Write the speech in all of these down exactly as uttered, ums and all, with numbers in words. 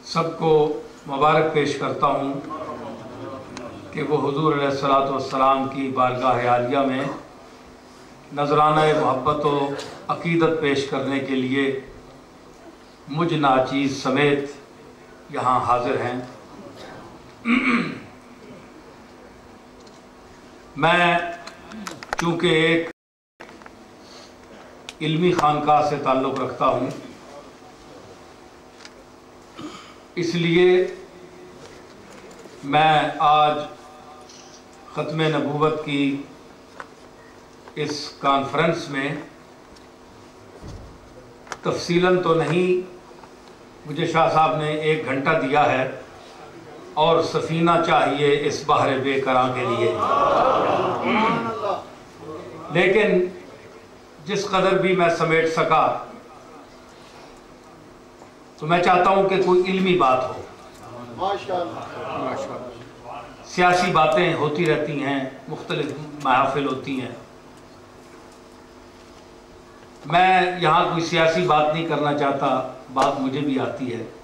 سب کو مبارک پیش کرتا ہوں کہ وہ حضور علیہ الصلوۃ والسلام کی بارگاہ عالیہ میں نذرانہ محبت و عقیدت پیش کرنے کے لیے مجھ ناچیز سمیت یہاں حاضر ہیں۔ میں چونکہ ایک علمی خانقاہ سے تعلق رکھتا ہوں، اس لیے میں آج ختم نبوت کی اس کانفرنس میں تفصیلاً تو نہیں، مجھے شاہ صاحب نے ایک گھنٹہ دیا ہے اور سفینہ چاہیے اس بحر بے کراں کے لیے، لیکن جس قدر بھی میں سمیٹ سکا تو میں چاہتا ہوں کہ کوئی علمی بات ہو۔ سیاسی باتیں ہوتی رہتی ہیں، مختلف محافل ہوتی ہیں، میں یہاں کوئی سیاسی بات نہیں کرنا چاہتا، بات مجھے بھی آتی ہے،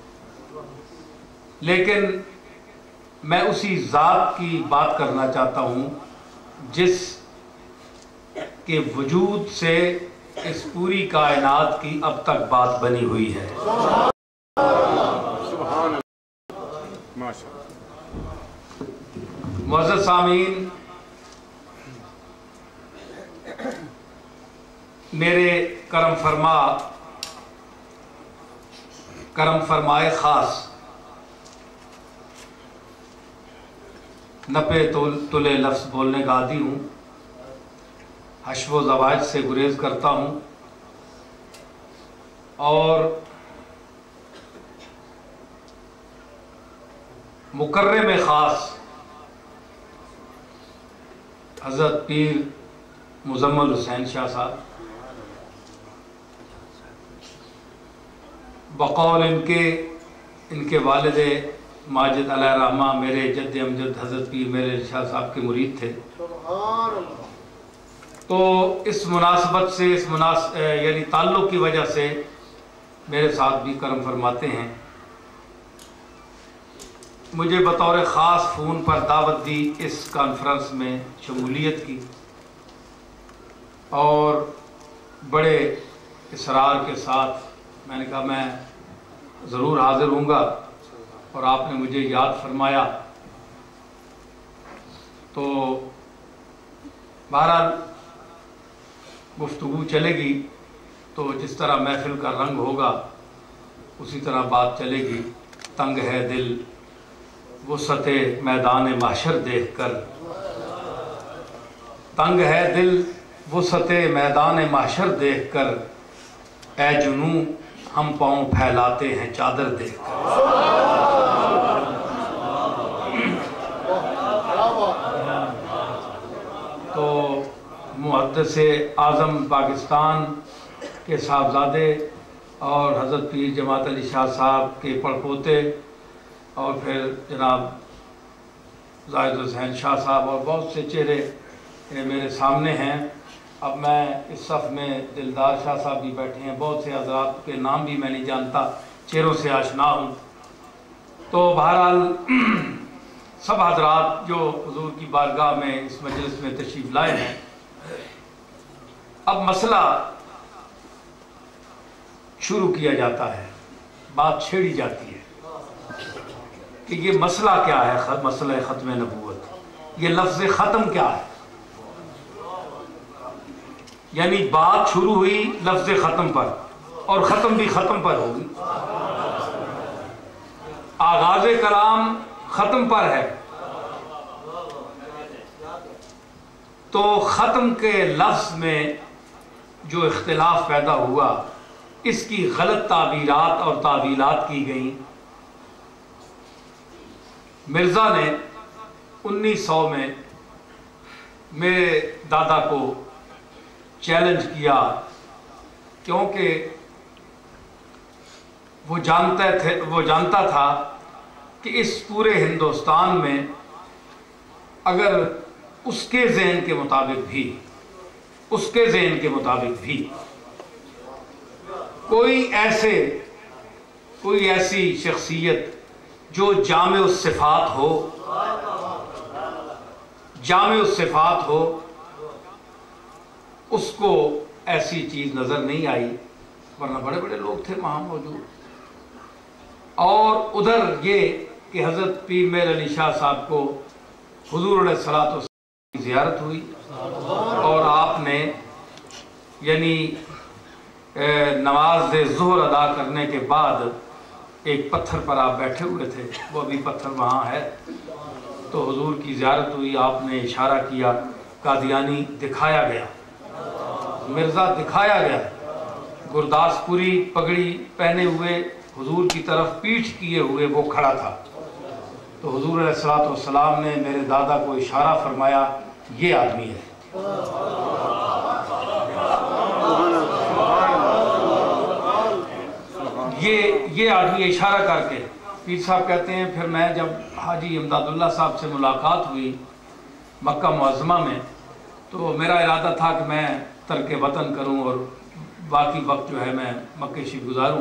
لیکن میں اسی ذات کی بات کرنا چاہتا ہوں جس کے وجود سے اس پوری کائنات کی اب تک بات بنی ہوئی ہے۔ معزز سامعین، میرے کرم فرما کرم فرمائے خاص نپے تلے لفظ بولنے کا عادی ہوں، حشو و زواج سے گریز کرتا ہوں، اور مکرم خاص حضرت پیر مزمل حسین شاہ صاحب، بقول ان کے ان کے والد ماجد علیہ الرحمہ میرے جد امجد حضرت پیر میرے شاہ صاحب کے مرید تھے، تو اس مناسبت سے اس مناسب یعنی تعلق کی وجہ سے میرے ساتھ بھی کرم فرماتے ہیں۔ مجھے بطور خاص فون پر دعوت دی اس کانفرنس میں شمولیت کی، اور بڑے اصرار کے ساتھ میں نے کہا میں ضرور حاضر ہوں گا، اور آپ نے مجھے یاد فرمایا، تو بہرحال گفتگو چلے گی، تو جس طرح محفل کا رنگ ہوگا اسی طرح بات چلے گی۔ تنگ ہے دل وسعت میدان محشر دیکھ کر، تنگ ہے دل وسعت میدان محشر دیکھ کر، اے جنوں ہم پاؤں پھیلاتے ہیں چادر دیکھ کر۔ تو محدث اعظم پاکستان کے صاحبزادے اور حضرت پیر جماعت علی شاہ صاحب کے پڑپوتے، اور پھر جناب زاہد حسین شاہ صاحب، اور بہت سے چہرے میرے سامنے ہیں۔ اب میں اس صف میں دلدار شاہ صاحب بھی بیٹھے ہیں، بہت سے حضرات کے نام بھی میں نہیں جانتا، چہروں سے آشنا ہوں۔ تو بہرحال سب حضرات جو حضور کی بارگاہ میں اس مجلس میں تشریف لائے ہیں، اب مسئلہ شروع کیا جاتا ہے، بات چھیڑی جاتی ہے کہ یہ مسئلہ کیا ہے، مسئلہ ختم نبوت، یہ لفظ ختم کیا ہے؟ یعنی بات شروع ہوئی لفظ ختم پر، اور ختم بھی ختم پر ہوگی۔ آغاز کلام ختم پر ہے، تو ختم کے لفظ میں جو اختلاف پیدا ہوا، اس کی غلط تعبیرات اور تعویلات کی گئیں۔ مرزا نے انیس سو میں میرے دادا کو چیلنج کیا، کیونکہ وہ جانتے تھے وہ جانتا تھا کہ اس پورے ہندوستان میں اگر اس کے ذہن کے مطابق بھی اس کے ذہن کے مطابق بھی کوئی ایسے کوئی ایسی شخصیت جو جامع الصفات ہو، جامع الصفات ہو، اس کو ایسی چیز نظر نہیں آئی، ورنہ بڑے بڑے لوگ تھے وہاں موجود۔ اور ادھر یہ کہ حضرت پیر میر علی شاہ صاحب کو حضور علیہ الصلوۃ والسلام کی زیارت ہوئی، اور آپ نے یعنی نماز ظہر ادا کرنے کے بعد ایک پتھر پر آپ بیٹھے ہوئے تھے، وہ ابھی پتھر وہاں ہے، تو حضور کی زیارت ہوئی، آپ نے اشارہ کیا، قادیانی دکھایا گیا، مرزا دکھایا گیا، گرداس پوری پگڑی پہنے ہوئے حضور کی طرف پیٹھ کیے ہوئے وہ کھڑا تھا، تو حضور علیہ الصلوۃ والسلام نے میرے دادا کو اشارہ فرمایا، یہ آدمی ہے۔ یہ یہ آدمی اشارہ کر کے پیر صاحب کہتے ہیں پھر میں جب حاجی امداد اللہ صاحب سے ملاقات ہوئی مکہ معظمہ میں، تو میرا ارادہ تھا کہ میں ترک وطن کروں اور باقی وقت جو ہے میں مکہ شریف گزاروں،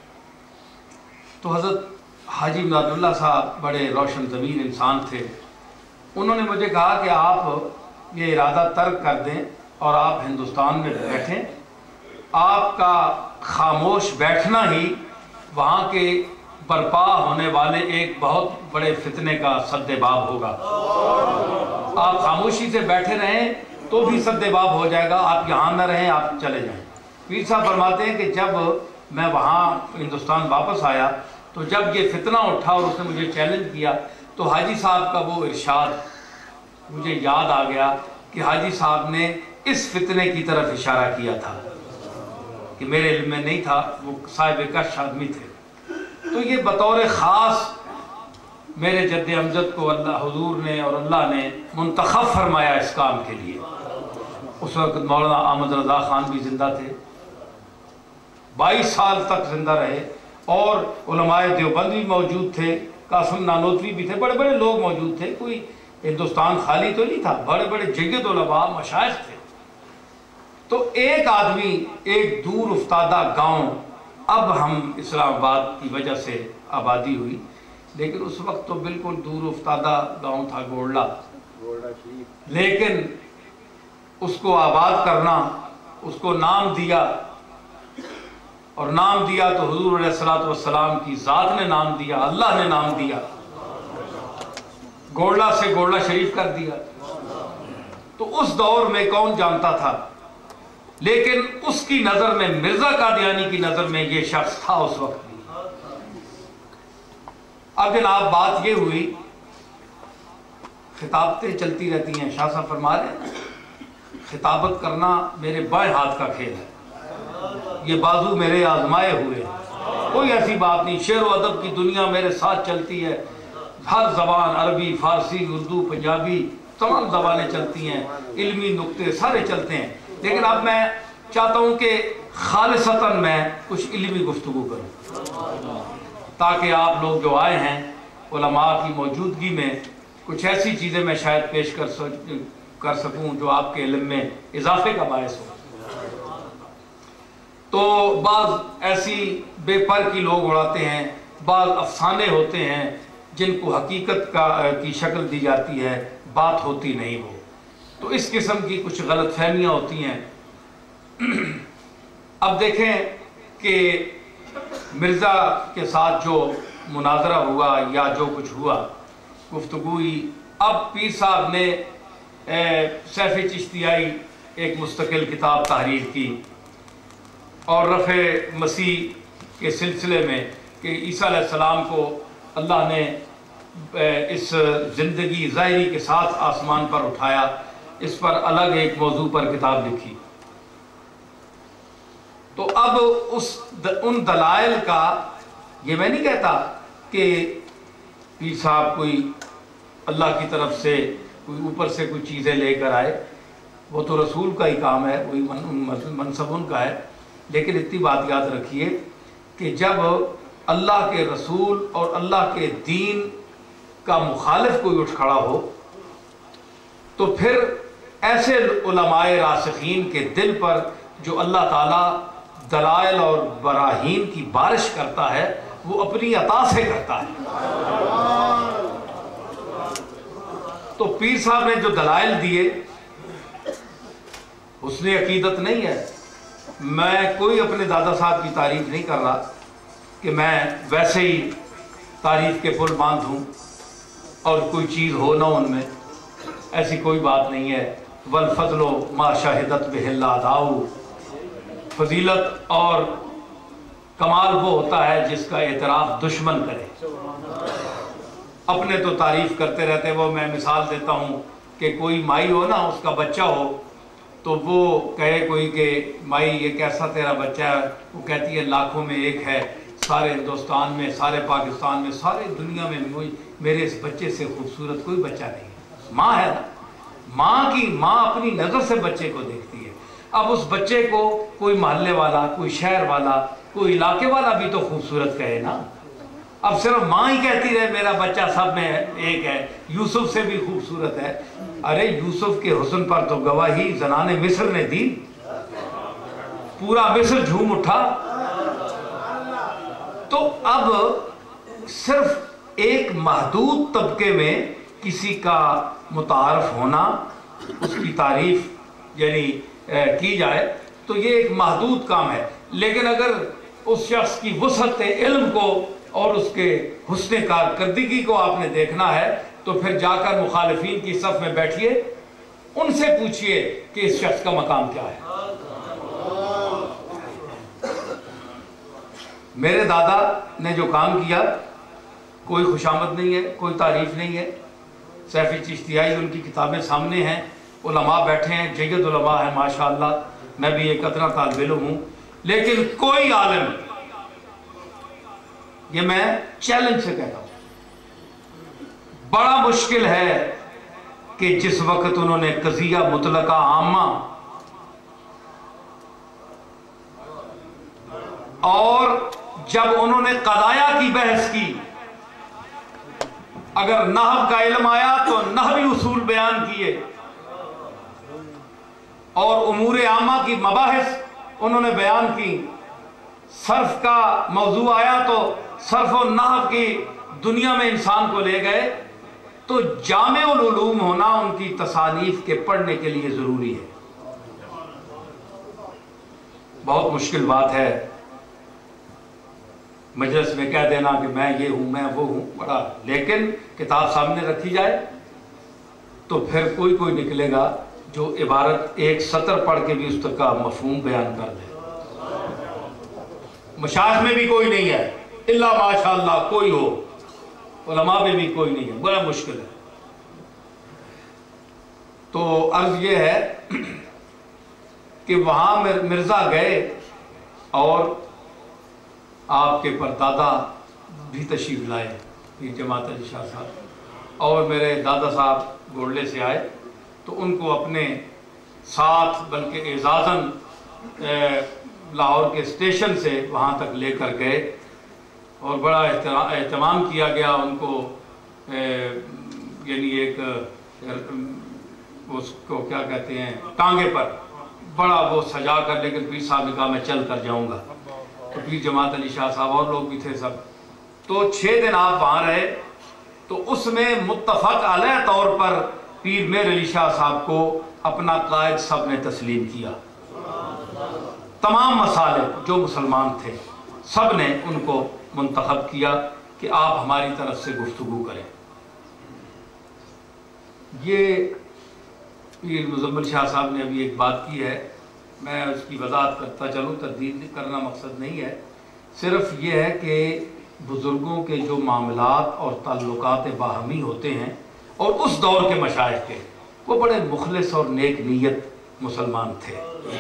تو حضرت حاجی امداد اللہ صاحب بڑے روشن ضمیر انسان تھے، انہوں نے مجھے کہا کہ آپ یہ ارادہ ترک کر دیں اور آپ ہندوستان میں بیٹھیں، آپ کا خاموش بیٹھنا ہی وہاں کے برپا ہونے والے ایک بہت بڑے فتنے کا سد باب ہوگا، آپ خاموشی سے بیٹھے رہیں تو بھی سد باب ہو جائے گا، آپ یہاں نہ رہیں، آپ چلے جائیں۔ پیر صاحب فرماتے ہیں کہ جب میں وہاں ہندوستان واپس آیا تو جب یہ فتنہ اٹھا اور اس نے مجھے چیلنج کیا، تو حاجی صاحب کا وہ ارشاد مجھے یاد آ گیا کہ حاجی صاحب نے اس فتنے کی طرف اشارہ کیا تھا کہ میرے علم میں نہیں تھا، وہ صاحب کش آدمی تھے، تو یہ بطور خاص میرے جد امجد کو اللہ حضور نے اور اللہ نے منتخب فرمایا اس کام کے لیے۔ اس وقت مولانا احمد رضا خان بھی زندہ تھے، بائیس سال تک زندہ رہے، اور علماء دیوبند بھی موجود تھے، قاسم نانوتوی بھی تھے، بڑے بڑے لوگ موجود تھے، کوئی ہندوستان خالی تو نہیں تھا، بڑے بڑے جید علماء مشائخ تھے۔ تو ایک آدمی ایک دور افتادہ گاؤں، اب ہم اسلام آباد کی وجہ سے آبادی ہوئی، لیکن اس وقت تو بالکل دور افتادہ گاؤں تھا گولڈا، لیکن اس کو آباد کرنا، اس کو نام دیا، اور نام دیا تو حضور علیہ الصلوۃ والسلام کی ذات نے نام دیا، اللہ نے نام دیا، گولڈا سے گولڈا شریف کر دیا۔ تو اس دور میں کون جانتا تھا، لیکن اس کی نظر میں، مرزا قادیانی کی نظر میں یہ شخص تھا اس وقت بھی۔ اب جناب بات یہ ہوئی، خطابتیں چلتی رہتی ہیں، شاہ صاحب فرما رہے ہیں خطابت کرنا میرے بائیں ہاتھ کا کھیل ہے، یہ بازو میرے آزمائے ہوئے ہیں، کوئی ایسی بات نہیں، شعر و ادب کی دنیا میرے ساتھ چلتی ہے، ہر زبان، عربی، فارسی، اردو، پنجابی، تمام زبانیں چلتی ہیں، علمی نقطے سارے چلتے ہیں، لیکن اب میں چاہتا ہوں کہ خالصتاً میں کچھ علمی گفتگو کروں، تاکہ آپ لوگ جو آئے ہیں علماء کی موجودگی میں کچھ ایسی چیزیں میں شاید پیش کر کر سکوں جو آپ کے علم میں اضافے کا باعث ہو۔ تو بعض ایسی بے پر کی لوگ اڑاتے ہیں، بعض افسانے ہوتے ہیں جن کو حقیقت کا کی شکل دی جاتی ہے، بات ہوتی نہیں وہ، تو اس قسم کی کچھ غلط فہمیاں ہوتی ہیں۔ اب دیکھیں کہ مرزا کے ساتھ جو مناظرہ ہوا یا جو کچھ ہوا، گفتگو ہوئی، اب پیر صاحب نے سیف چشتیائی ایک مستقل کتاب تحریر کی، اور رفع مسیح کے سلسلے میں کہ عیسیٰ علیہ السلام کو اللہ نے اس زندگی ظاہری کے ساتھ آسمان پر اٹھایا، اس پر الگ ایک موضوع پر کتاب لکھی۔ تو اب اس ان دلائل کا، یہ میں نہیں کہتا کہ پیر صاحب کوئی اللہ کی طرف سے کوئی اوپر سے کوئی چیزیں لے کر آئے، وہ تو رسول کا ہی کام ہے، وہی منصب ان کا ہے، لیکن اتنی بات یاد رکھیے کہ جب اللہ کے رسول اور اللہ کے دین کا مخالف کوئی اٹھ کھڑا ہو تو پھر ایسے علماء راسخین کے دل پر جو اللہ تعالیٰ دلائل اور براہین کی بارش کرتا ہے، وہ اپنی عطا سے کرتا ہے۔ تو پیر صاحب نے جو دلائل دیے حسن عقیدت نہیں ہے۔ میں کوئی اپنے دادا صاحب کی تعریف نہیں کر رہا کہ میں ویسے ہی تعریف کے پل باندھ ہوں اور کوئی چیز ہو نہ ان میں، ایسی کوئی بات نہیں ہے۔ والفضل ما شاہدت بہ الاداء، فضیلت اور کمال وہ ہوتا ہے جس کا اعتراف دشمن کرے۔ اپنے تو تعریف کرتے رہتے، وہ میں مثال دیتا ہوں کہ کوئی مائی ہو نا، اس کا بچہ ہو تو وہ کہے کوئی کہ مائی یہ کیسا تیرا بچہ ہے، وہ کہتی ہے لاکھوں میں ایک ہے، سارے ہندوستان میں، سارے پاکستان میں، سارے دنیا میں میرے اس بچے سے خوبصورت کوئی بچہ نہیں ہے۔ ماں ہے نا، ماں کی ماں اپنی نظر سے بچے کو دیکھتی ہے۔ اب اس بچے کو کوئی محلے والا، کوئی شہر والا، کوئی علاقے والا بھی تو خوبصورت کہے نا۔ اب صرف ماں ہی کہتی رہے میرا بچہ سب میں ایک ہے، یوسف سے بھی خوبصورت ہے، ارے یوسف کے حسن پر تو گواہی زنان مصر نے دی، پورا مصر جھوم اٹھا۔ تو اب صرف ایک محدود طبقے میں کسی کا متعارف ہونا، اس کی تعریف یعنی کی جائے تو یہ ایک محدود کام ہے، لیکن اگر اس شخص کی وسعت علم کو اور اس کے حسن کارکردگی کو آپ نے دیکھنا ہے تو پھر جا کر مخالفین کی صف میں بیٹھیے، ان سے پوچھئے کہ اس شخص کا مقام کیا ہے۔ میرے دادا نے جو کام کیا کوئی خوشامد نہیں ہے، کوئی تعریف نہیں ہے۔ سیفی چشتیائی ان کی کتابیں سامنے ہیں، علماء بیٹھے ہیں، جید علماء ہیں ماشاءاللہ، میں بھی ایک ادنا طالب علم ہوں، لیکن کوئی عالم، یہ میں چیلنج سے کہتا ہوں، بڑا مشکل ہے کہ جس وقت انہوں نے قضیہ مطلقہ عامہ اور جب انہوں نے قضایا کی بحث کی، اگر نحو کا علم آیا تو نحوی اصول بیان کیے، اور امور عامہ کی مباحث انہوں نے بیان کی، صرف کا موضوع آیا تو صرف و نحو کی دنیا میں انسان کو لے گئے، تو جامع العلوم ہونا ان کی تصانیف کے پڑھنے کے لیے ضروری ہے۔ بہت مشکل بات ہے مجلس میں کہہ دینا کہ میں یہ ہوں، میں وہ ہوں، بڑا، لیکن کتاب سامنے رکھی جائے تو پھر کوئی کوئی نکلے گا جو عبارت ایک سطر پڑھ کے بھی اس تک کا مفہوم بیان کر دے۔ مشائخ میں بھی کوئی نہیں ہے، الا ماشاءاللہ کوئی ہو، علماء میں بھی کوئی نہیں ہے، بڑا مشکل ہے۔ تو عرض یہ ہے کہ وہاں مرزا گئے اور آپ کے پردادا بھی تشریف لائے، پیر جماعت علی شاہ صاحب، اور میرے دادا صاحب گوڑلے سے آئے تو ان کو اپنے ساتھ بلکہ اعزازاً لاہور کے اسٹیشن سے وہاں تک لے کر گئے اور بڑا اہتمام کیا گیا ان کو، یعنی ایک اس کو کیا کہتے ہیں ٹانگے پر بڑا وہ سجا کر، لیکن پیر صاحب نے کہا میں چل کر جاؤں گا، تو پیر جماعت علی شاہ صاحب اور لوگ بھی تھے سب، تو چھ دن آپ وہاں رہے، تو اس میں متفق علیہ طور پر پیر میر علی شاہ صاحب کو اپنا قائد سب نے تسلیم کیا۔ تمام مسالک جو مسلمان تھے سب نے ان کو منتخب کیا کہ آپ ہماری طرف سے گفتگو کریں۔ یہ پیر مزمل شاہ صاحب نے ابھی ایک بات کی ہے، میں اس کی وضاحت کرتا چلوں، تردید کرنا مقصد نہیں ہے، صرف یہ ہے کہ بزرگوں کے جو معاملات اور تعلقات باہمی ہوتے ہیں اور اس دور کے مشائخ کے، وہ بڑے مخلص اور نیک نیت مسلمان تھے۔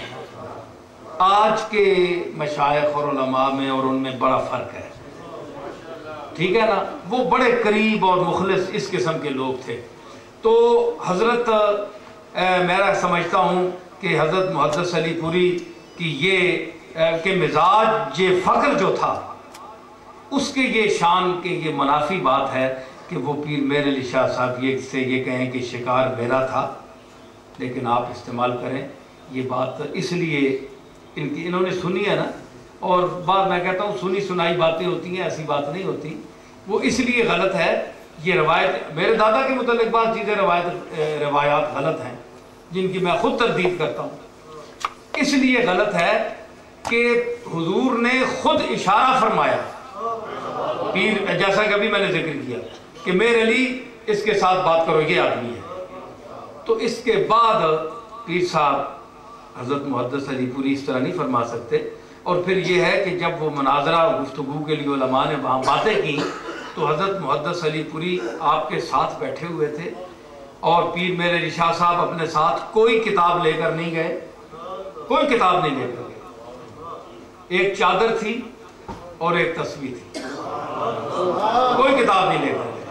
آج کے مشائخ اور علماء میں اور ان میں بڑا فرق ہے، ٹھیک ہے نا، وہ بڑے قریب اور مخلص اس قسم کے لوگ تھے۔ تو حضرت میرا سمجھتا ہوں کہ حضرت محدث علی پوری کی یہ کہ مزاج یہ فقر جو تھا، اس کے یہ شان کے یہ منافی بات ہے کہ وہ پیر میر علی شاہ صاحب یہ سے یہ کہیں کہ شکار میرا تھا، لیکن آپ استعمال کریں یہ بات اس لیے ان کی انہوں نے سنی ہے نا اور بعد میں کہتا ہوں سنی سنائی باتیں ہوتی ہیں، ایسی بات نہیں ہوتی، وہ اس لیے غلط ہے۔ یہ روایت میرے دادا کے متعلق بعض چیزیں روایت روایات غلط ہیں جن کی میں خود تردید کرتا ہوں، اس لیے غلط ہے کہ حضور نے خود اشارہ فرمایا، پیر جیسا کہ ابھی میں نے ذکر کیا کہ میرے علی اس کے ساتھ بات کرو، یہ آدمی ہے۔ تو اس کے بعد پیر صاحب حضرت محدث علی پوری اس طرح نہیں فرما سکتے۔ اور پھر یہ ہے کہ جب وہ مناظرہ اور گفتگو کے لیے علماء نے وہاں باتیں کی تو حضرت محدث علی پوری آپ کے ساتھ بیٹھے ہوئے تھے، اور پیر میرے علی شاہ صاحب اپنے ساتھ کوئی کتاب لے کر نہیں گئے، کوئی کتاب نہیں لے کر گئے، ایک چادر تھی اور ایک تسبیح تھی، کوئی کتاب نہیں لے کر گئے۔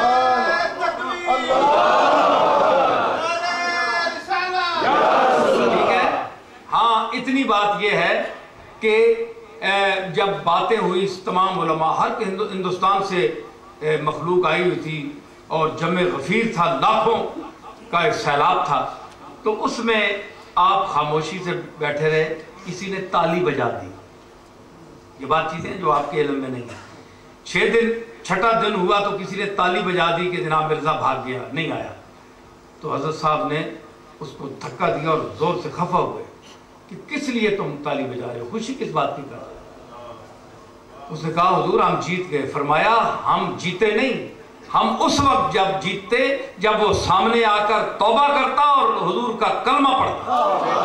ٹھیک ہے، ہاں اتنی بات یہ ہے کہ جب باتیں ہوئی تمام علماء، ہر ہندوستان سے مخلوق آئی ہوئی تھی اور جمع غفیر تھا، لاکھوں کا ایک سیلاب تھا، تو اس میں آپ خاموشی سے بیٹھے رہے، کسی نے تالی بجا دی۔ یہ بات چیزیں جو آپ کے علم میں نہیں ہیں۔ چھ دن چھٹا دن ہوا تو کسی نے تالی بجا دی کہ جناب مرزا بھاگ گیا، نہیں آیا، تو حضرت صاحب نے اس کو دھکا دیا اور زور سے خفا ہوئے کہ کس لیے تم تالی بجا رہے ہو، خوشی کس بات کی کر رہے ہو؟ اس نے کہا حضور ہم جیت گئے۔ فرمایا ہم جیتے نہیں، ہم اس وقت جب جیتتے جب وہ سامنے آ کر توبہ کرتا اور حضور کا کلمہ پڑھتا۔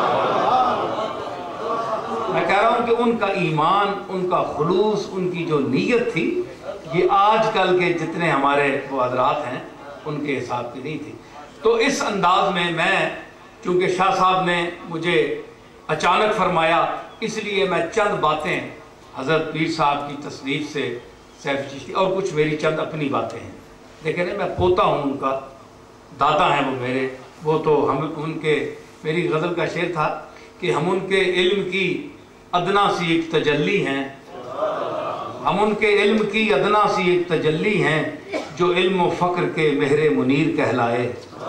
میں کہہ رہا ہوں کہ ان کا ایمان، ان کا خلوص، ان کی جو نیت تھی، یہ آج کل کے جتنے ہمارے وہ حضرات ہیں ان کے حساب کی نہیں تھی۔ تو اس انداز میں میں چونکہ شاہ صاحب نے مجھے اچانک فرمایا، اس لیے میں چند باتیں حضرت پیر صاحب کی تصنیف سے سیف چشتی اور کچھ میری چند اپنی باتیں ہیں۔ دیکھیں میں پوتا ہوں ان کا، دادا ہیں وہ میرے، وہ تو ہم ان کے، میری غزل کا شعر تھا کہ ہم ان کے علم کی ادنا سی ایک تجلی ہیں، ہم ان کے علم کی ادنا سی ایک تجلی ہیں، جو علم و فقر کے مہر منیر کہلائے،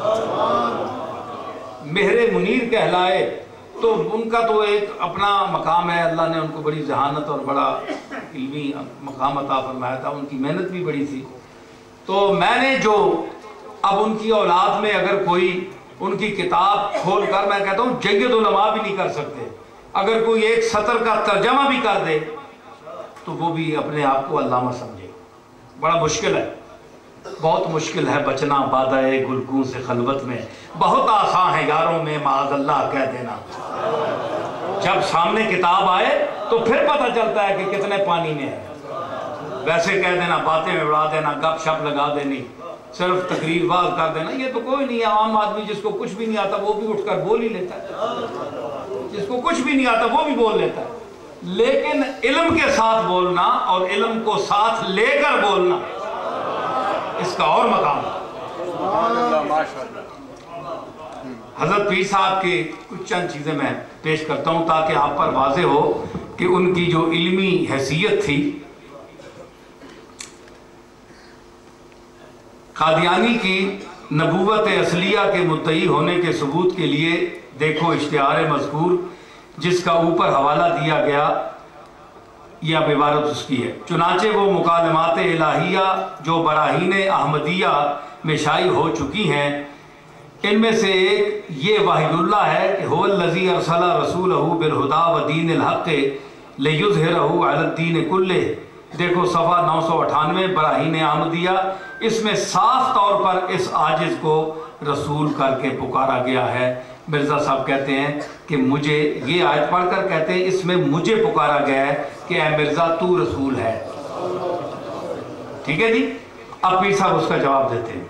مہر منیر کہلائے۔ تو ان کا تو ایک اپنا مقام ہے، اللہ نے ان کو بڑی ذہانت اور بڑا علمی مقام عطا فرمایا تھا، ان کی محنت بھی بڑی تھی۔ تو میں نے جو اب ان کی اولاد میں اگر کوئی ان کی کتاب کھول کر، میں کہتا ہوں جید علماء بھی نہیں کر سکتے، اگر کوئی ایک سطر کا ترجمہ بھی کر دے تو وہ بھی اپنے آپ کو علامہ سمجھے۔ بڑا مشکل ہے، بہت مشکل ہے بچنا بادائے گلگوں سے خلوت میں، بہت آسان ہے یاروں میں معاذ اللہ کہہ دینا۔ جب سامنے کتاب آئے تو پھر پتہ چلتا ہے کہ کتنے پانی میں ہے۔ ویسے کہہ دینا، باتیں میں اڑا دینا، گپ شپ لگا دینی، صرف تقریر واز کر دینا، یہ تو کوئی نہیں ہے۔ عام آدمی جس کو کچھ بھی نہیں آتا وہ بھی اٹھ کر بول ہی لیتا ہے، جس کو کچھ بھی نہیں آتا وہ بھی بول لیتا ہے، لیکن علم کے ساتھ بولنا اور علم کو ساتھ لے کر بولنا، اس کا اور مقام ہے۔ حضرت پیر صاحب کی کچھ چند چیزیں میں پیش کرتا ہوں تاکہ آپ پر واضح ہو کہ ان کی جو علمی حیثیت تھی۔ قادیانی کی نبوت اصلیہ کے مدعی ہونے کے ثبوت کے لیے دیکھو اشتہار مذکور، جس کا اوپر حوالہ دیا گیا، یہ اب عبارت اس کی ہے۔ چنانچہ وہ مکالمات الہیہ جو براہین احمدیہ میں شائع ہو چکی ہیں، ان میں سے ایک یہ وحی اللہ ہے کہ هو الذی ارسل رسولہ بالہدی ودین الحق لیظہرہ علی الدین کلہ۔ دیکھو صفحہ نو سو اٹھانوے براہین احمدیہ، اس میں صاف طور پر اس عاجز کو رسول کر کے پکارا گیا ہے۔ مرزا صاحب کہتے ہیں کہ مجھے، یہ آیت پڑھ کر کہتے ہیں اس میں مجھے پکارا گیا ہے کہ اے مرزا تو رسول ہے۔ ٹھیک ہے جی، اب پیر صاحب اس کا جواب دیتے ہیں۔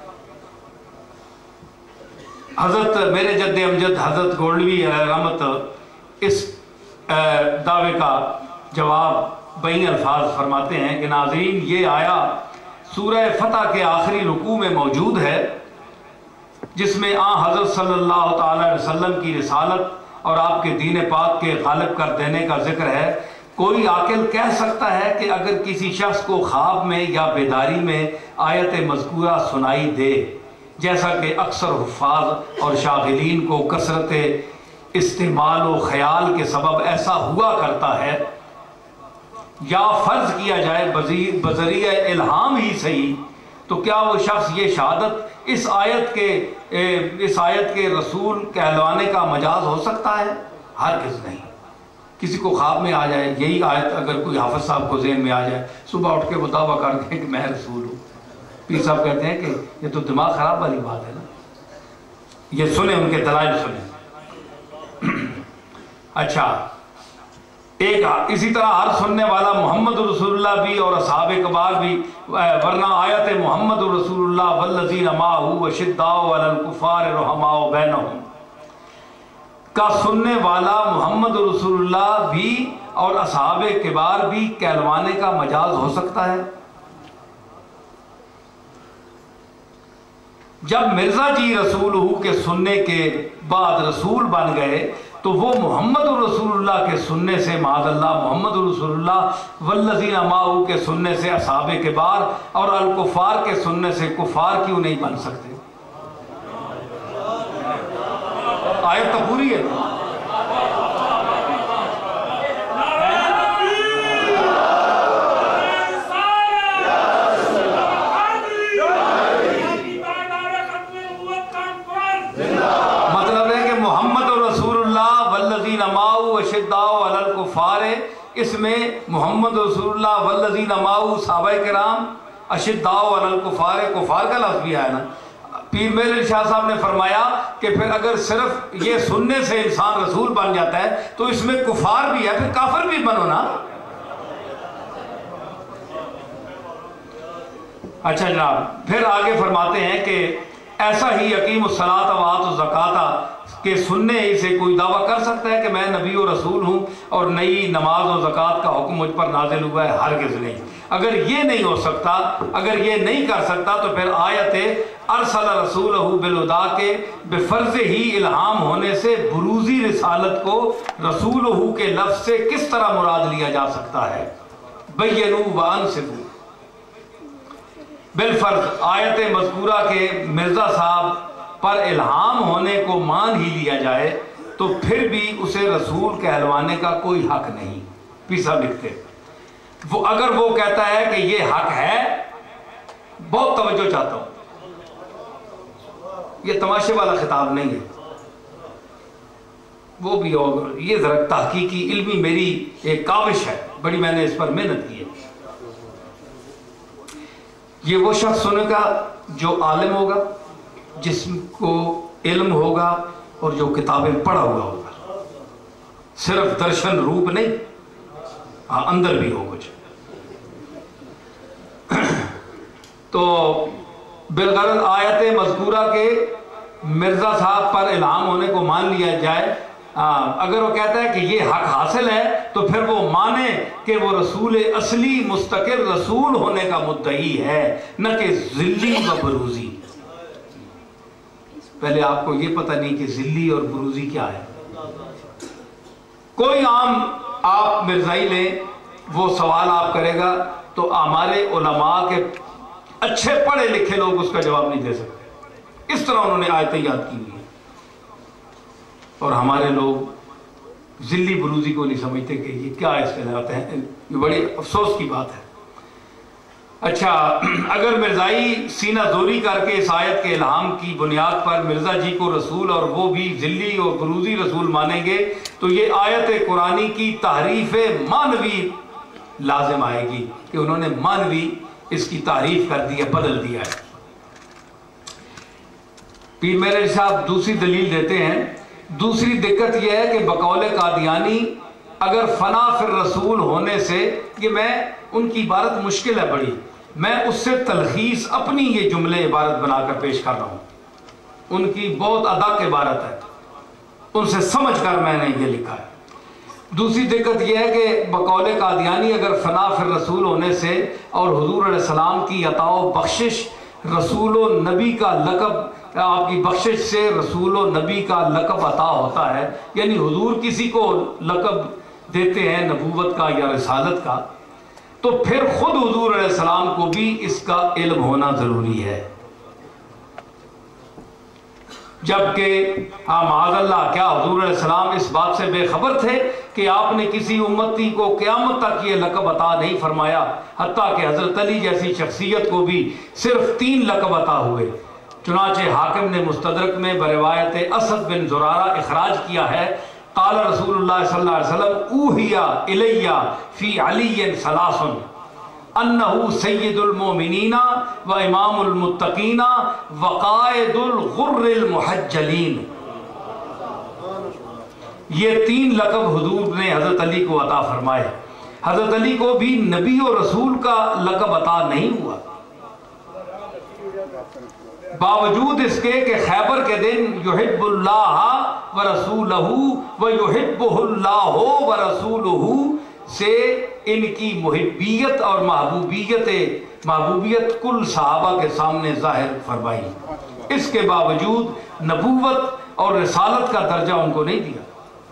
حضرت میرے جد امجد حضرت گولڈوی علیہ رحمت اس دعوے کا جواب بین الفاظ فرماتے ہیں کہ ناظرین، یہ آیا سورہ فتح کے آخری رکوع میں موجود ہے، جس میں آن حضرت صلی اللہ تعالی علیہ وسلم کی رسالت اور آپ کے دین پاک کے غالب کر دینے کا ذکر ہے۔ کوئی عاقل کہہ سکتا ہے کہ اگر کسی شخص کو خواب میں یا بیداری میں آیت مذکورہ سنائی دے، جیسا کہ اکثر حفاظ اور شاغلین کو کثرت استعمال و خیال کے سبب ایسا ہوا کرتا ہے، یا فرض کیا جائے بذریعہ الہام ہی صحیح، تو کیا وہ شخص یہ شہادت اس آیت کے اس آیت کے رسول کہلوانے کا مجاز ہو سکتا ہے؟ ہرگز نہیں۔ کسی کو خواب میں آ جائے یہی آیت، اگر کوئی حافظ صاحب کو ذہن میں آ جائے، صبح اٹھ کے وہ دعویٰ کر دیں کہ میں رسول ہوں، پیر صاحب کہتے ہیں کہ یہ تو دماغ خراب والی بات ہے نا، یہ سنیں ان کے دلائل سنیں۔ اچھا، ایک اسی طرح ہر سننے والا محمد رسول اللہ بھی اور اصحاب کبار بھی، ورنہ آیت محمد رسول اللہ والذین معہ اشداء علی الکفار رحماء بینہم کا سننے والا محمد رسول اللہ بھی اور اصحاب کبار بھی کہلوانے کا مجاز ہو سکتا ہے؟ جب مرزا جی رسول ہو کے سننے کے بعد رسول بن گئے تو وہ محمد رسول اللہ کے سننے سے معاذ اللہ محمد رسول اللہ والذین معہ کے سننے سے اصحاب کبار اور الکفار کے سننے سے کفار کیوں نہیں بن سکتے؟ آیت تو پوری ہے۔ مطلب ہے کہ محمد رسول اللہ والذین معہ اشداء علی الکفار، اس میں محمد رسول اللہ والذین معہ صحابہ کرام، اشداء علی الکفار کفار کا لفظ بھی آیا نا۔ پیر میرے شاہ صاحب نے فرمایا کہ پھر اگر صرف یہ سننے سے انسان رسول بن جاتا ہے تو اس میں کفار بھی ہے، پھر کافر بھی بنو نا۔ اچھا جناب، پھر آگے فرماتے ہیں کہ ایسا ہی یقیم الصلاۃ و آت الزکوٰۃ کے سننے ہی سے کوئی دعویٰ کر سکتا ہے کہ میں نبی و رسول ہوں اور نئی نماز و زکوٰۃ کا حکم مجھ پر نازل ہوا ہے؟ ہرگز نہیں۔ اگر یہ نہیں ہو سکتا، اگر یہ نہیں کر سکتا تو پھر آیت ارسل رسولہ بالہدیٰ کے بفرض ہی الہام ہونے سے بروزی رسالت کو رسولہ کے لفظ سے کس طرح مراد لیا جا سکتا ہے؟ بینوا وانصفوا بالفرض آیت مذکورہ کے مرزا صاحب پر الہام ہونے کو مان ہی لیا جائے تو پھر بھی اسے رسول کہلوانے کا کوئی حق نہیں۔ پیر صاحب لکھتے وہ اگر وہ کہتا ہے کہ یہ حق ہے، بہت توجہ چاہتا ہوں، یہ تماشے والا خطاب نہیں ہے، وہ بھی اور یہ ذرا تحقیقی علمی میری ایک کاوش ہے، بڑی میں نے اس پر محنت کی ہے۔ یہ وہ شخص سنے گا جو عالم ہوگا، جس کو علم ہوگا اور جو کتابیں پڑھا ہوا ہوگا، صرف درشن روپ نہیں، ہاں اندر بھی ہو کچھ۔ تو بالغرض آیت مذکورہ کے مرزا صاحب پر الہام ہونے کو مان لیا جائے، اگر وہ کہتا ہے کہ یہ حق حاصل ہے تو پھر وہ مانے کہ وہ رسول اصلی مستقل رسول ہونے کا مدعی ہے، نہ کہ ذلی و بروزی۔ پہلے آپ کو یہ پتہ نہیں کہ ذلی اور بروزی کیا ہے۔ کوئی عام آپ مرزائی لیں، وہ سوال آپ کرے گا تو ہمارے علماء کے اچھے پڑھے لکھے لوگ اس کا جواب نہیں دے سکتے، اس طرح انہوں نے آیتیں یاد کی ہوئی ہیں، اور ہمارے لوگ ذلی بروزی کو نہیں سمجھتے کہ یہ کیا اس کے لاتے ہیں۔ یہ بڑی افسوس کی بات ہے۔ اچھا، اگر مرزائی سینہ زوری کر کے اس آیت کے الہام کی بنیاد پر مرزا جی کو رسول اور وہ بھی ذلی اور بروزی رسول مانیں گے تو یہ آیت قرآنی کی تحریف معنوی لازم آئے گی کہ انہوں نے معنوی اس کی تعریف کر دی ہے، بدل دیا ہے۔ پیر میرے صاحب دوسری دلیل دیتے ہیں، دوسری دقت یہ ہے کہ بقول قادیانی اگر فنا فی الرسول ہونے سے، یہ میں ان کی عبارت مشکل ہے بڑی، میں اس سے تلخیص اپنی یہ جملے عبارت بنا کر پیش کر رہا ہوں، ان کی بہت ادق عبارت ہے، ان سے سمجھ کر میں نے یہ لکھا ہے۔ دوسری دقت یہ ہے کہ بقول قادیانی اگر فنا فی الرسول ہونے سے اور حضور علیہ السلام کی عطا و بخشش رسول و نبی کا لقب، آپ کی بخشش سے رسول و نبی کا لقب عطا ہوتا ہے، یعنی حضور کسی کو لقب دیتے ہیں نبوت کا یا رسالت کا، تو پھر خود حضور علیہ السلام کو بھی اس کا علم ہونا ضروری ہے۔ جبکہ معاذ اللہ کیا حضور علیہ السلام اس بات سے بے خبر تھے کہ آپ نے کسی امتی کو قیامت تک یہ لقب عطا نہیں فرمایا، حتیٰ کہ حضرت علی جیسی شخصیت کو بھی صرف تین لقب عطا ہوئے۔ چنانچہ حاکم نے مستدرک میں بروایت اسد بن زرارہ اخراج کیا ہے، قال رسول اللہ صلی اللہ علیہ وسلم اوحی الیہ فی علی ثلاث انہو سید المومنین و امام المتقین و قائد الغر المحجلین۔ یہ تین لقب حضور نے حضرت علی کو عطا فرمائے۔ حضرت علی کو بھی نبی و رسول کا لقب عطا نہیں ہوا، باوجود اس کے کہ خیبر کے دن یحب اللہ و رسولہ و یحبہ اللہ و رسولہ سے ان کی محبیت اور محبوبیت محبوبیت کل صحابہ کے سامنے ظاہر فرمائی، اس کے باوجود نبوت اور رسالت کا درجہ ان کو نہیں دیا۔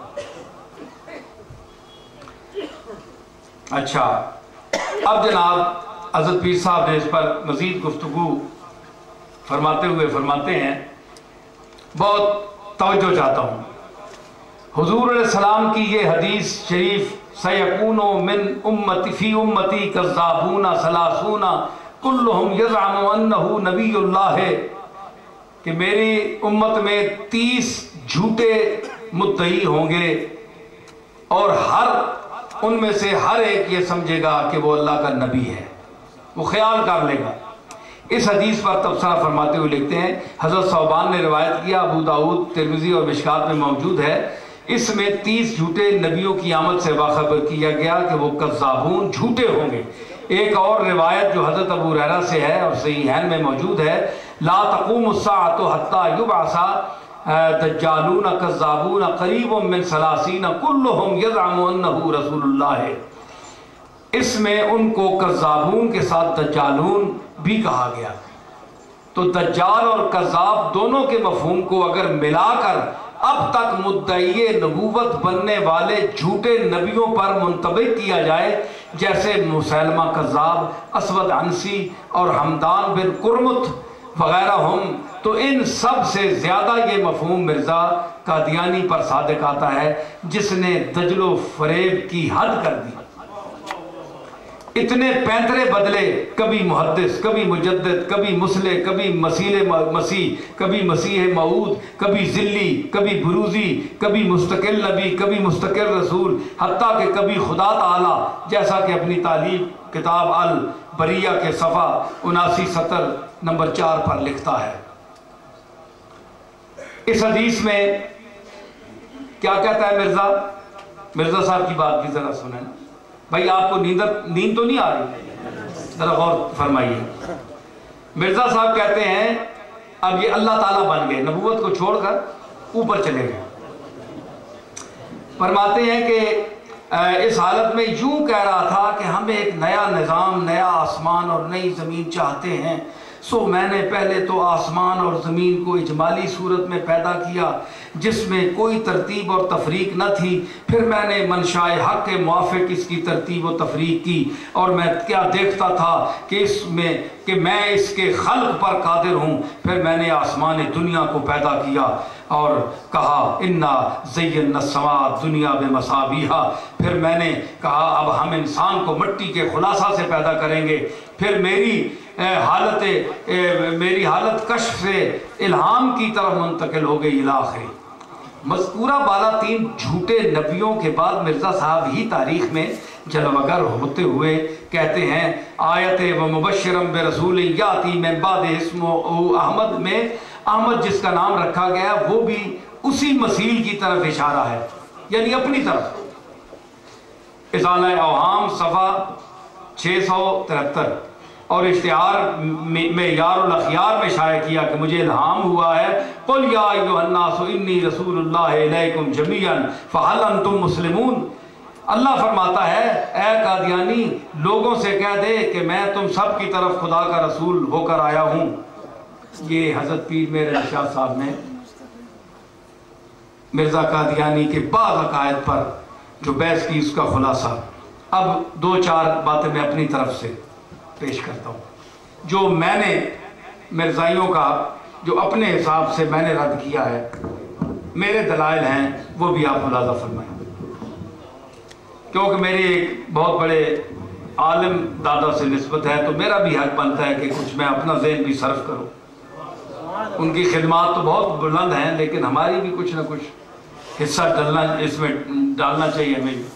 اچھا، اب جناب حضرت پیر صاحب نے اس پر مزید گفتگو فرماتے ہوئے فرماتے ہیں، بہت توجہ چاہتا ہوں، حضور علیہ السلام کی یہ حدیث شریف سیکون من امتی فی امتی کذابون ثلاثون کلہم یزعم انہ نبی اللہ ہے، کہ میری امت میں تیس جھوٹے مدعی ہوں گے اور ہر ان میں سے ہر ایک یہ سمجھے گا کہ وہ اللہ کا نبی ہے، وہ خیال کر لے گا۔ اس حدیث پر تبصرہ فرماتے ہوئے لکھتے ہیں، حضرت ثوبان نے روایت کیا، ابو داؤد ترمذی اور مشکات میں موجود ہے، اس میں تیس جھوٹے نبیوں کی آمد سے باخبر کیا گیا کہ وہ کذابون جھوٹے ہوں گے۔ ایک اور روایت جو حضرت ابو ہریرہ سے ہے اور صحیحین میں موجود ہے، لا تقوم الساعة حتى يبعث دجالون کذابون قریب من ثلاثین کلہم یزعم انہ رسول اللہ ہے۔ اس میں ان کو کذابون کے ساتھ دجالون بھی کہا گیا۔ تو دجال اور کذاب دونوں کے مفہوم کو اگر ملا کر اب تک مدعی نبوت بننے والے جھوٹے نبیوں پر منطبق کیا جائے، جیسے مسیلمہ کذاب، اسود عنسی اور حمدان بن قرمت وغیرہ ہم، تو ان سب سے زیادہ یہ مفہوم مرزا قادیانی پر صادق آتا ہے، جس نے دجل و فریب کی حد کر دی۔ اتنے پینترے بدلے، کبھی محدث، کبھی مجدد، کبھی مسلح، کبھی مسیح مسیح، کبھی مسیح موعود، کبھی ذلی، کبھی بروزی، کبھی مستقل نبی، کبھی مستقل رسول، حتیٰ کہ کبھی خدا تعالیٰ، جیسا کہ اپنی تعلیم کتاب البریہ کے صفحہ اناسی ستر نمبر چار پر لکھتا ہے۔ اس حدیث میں کیا کہتا ہے مرزا مرزا صاحب کی بات بھی ذرا سنیں نا بھائی، آپ کو نیند نیند تو نہیں آ رہی؟ ذرا غور فرمائیے۔ مرزا صاحب کہتے ہیں اب یہ اللہ تعالیٰ بن گئے، نبوت کو چھوڑ کر اوپر چلے گئے۔ فرماتے ہیں کہ اس حالت میں یوں کہہ رہا تھا کہ ہم ایک نیا نظام، نیا آسمان اور نئی زمین چاہتے ہیں، سو میں نے پہلے تو آسمان اور زمین کو اجمالی صورت میں پیدا کیا جس میں کوئی ترتیب اور تفریق نہ تھی، پھر میں نے منشائے حق کے موافق اس کی ترتیب و تفریق کی، اور میں کیا دیکھتا تھا کہ اس میں کہ میں اس کے خلق پر قادر ہوں، پھر میں نے آسمان دنیا کو پیدا کیا اور کہا انا زینا السماء دنیا بمصابیحا، پھر میں نے کہا اب ہم انسان کو مٹی کے خلاصہ سے پیدا کریں گے، پھر میری حالت میری حالت کشف سے الہام کی طرف منتقل ہو گئی الاخر۔ مذکورہ بالا تین جھوٹے نبیوں کے بعد مرزا صاحب ہی تاریخ میں جلوگر ہوتے ہوئے کہتے ہیں، آیت و مبشرم برسول یاتی من بعد اسم احمد میں احمد جس کا نام رکھا گیا وہ بھی اسی مسیل کی طرف اشارہ ہے، یعنی اپنی طرف۔ ازالہ اوہام صفحہ چھ سو ترہتر اور اشتہار میں یار الاخیار میں شائع کیا کہ مجھے الہام ہوا ہے، قل یا ایھا الناس انی رسول اللہ الیکم جمیعا فہل انتم مسلمون۔ اللہ فرماتا ہے اے قادیانی لوگوں سے کہہ دے کہ میں تم سب کی طرف خدا کا رسول ہو کر آیا ہوں۔ یہ حضرت پیر میرے شاہ صاحب نے مرزا قادیانی کے بعض عقائد پر جو بحث کی اس کا خلاصہ۔ اب دو چار باتیں میں اپنی طرف سے پیش کرتا ہوں جو میں نے مرزائیوں کا جو اپنے حساب سے میں نے رد کیا ہے، میرے دلائل ہیں، وہ بھی آپ ملاحظہ فرمائیں، کیونکہ میری ایک بہت بڑے عالم دادا سے نسبت ہے تو میرا بھی حق بنتا ہے کہ کچھ میں اپنا ذہن بھی صرف کروں۔ ان کی خدمات تو بہت بلند ہیں، لیکن ہماری بھی کچھ نہ کچھ حصہ ڈالنا اس میں ڈالنا چاہیے ہمیں بھی۔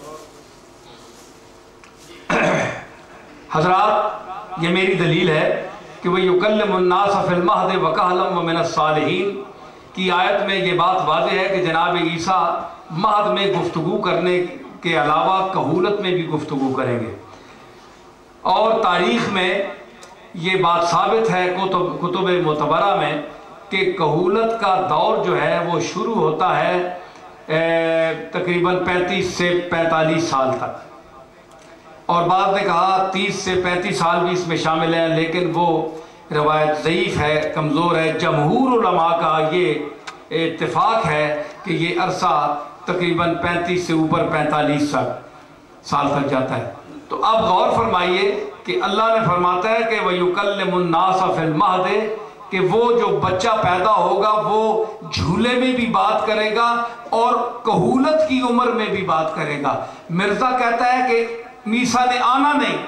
حضرات، یہ میری دلیل ہے کہ وَيُكَلِّمُ النَّاسَ فِي الْمَهْدِ وَكَهْلًا وَمِنَ الصَّالِحِينَ کی آیت میں یہ بات واضح ہے کہ جناب عیسیٰ مہد میں گفتگو کرنے کے علاوہ کہولت میں بھی گفتگو کریں گے، اور تاریخ میں یہ بات ثابت ہے کتب کتب معتبرہ میں کہ کہولت کا دور جو ہے وہ شروع ہوتا ہے تقریباً پینتیس سے پینتالیس سال تک، اور بعض نے کہا تیس سے پینتیس سال بھی اس میں شامل ہیں، لیکن وہ روایت ضعیف ہے، کمزور ہے۔ جمہور علماء کا یہ اتفاق ہے کہ یہ عرصہ تقریباً پینتیس سے اوپر پینتالیس سال تک جاتا ہے۔ تو اب غور فرمائیے کہ اللہ نے فرماتا ہے کہ وَيُكَلِّمُ النَّاسَ فِي الْمَهْدِ کہ وہ جو بچہ پیدا ہوگا وہ جھولے میں بھی بات کرے گا اور کہولت کی عمر میں بھی بات کرے گا۔ مرزا کہتا ہے کہ عیسیٰ نے آنا نہیں،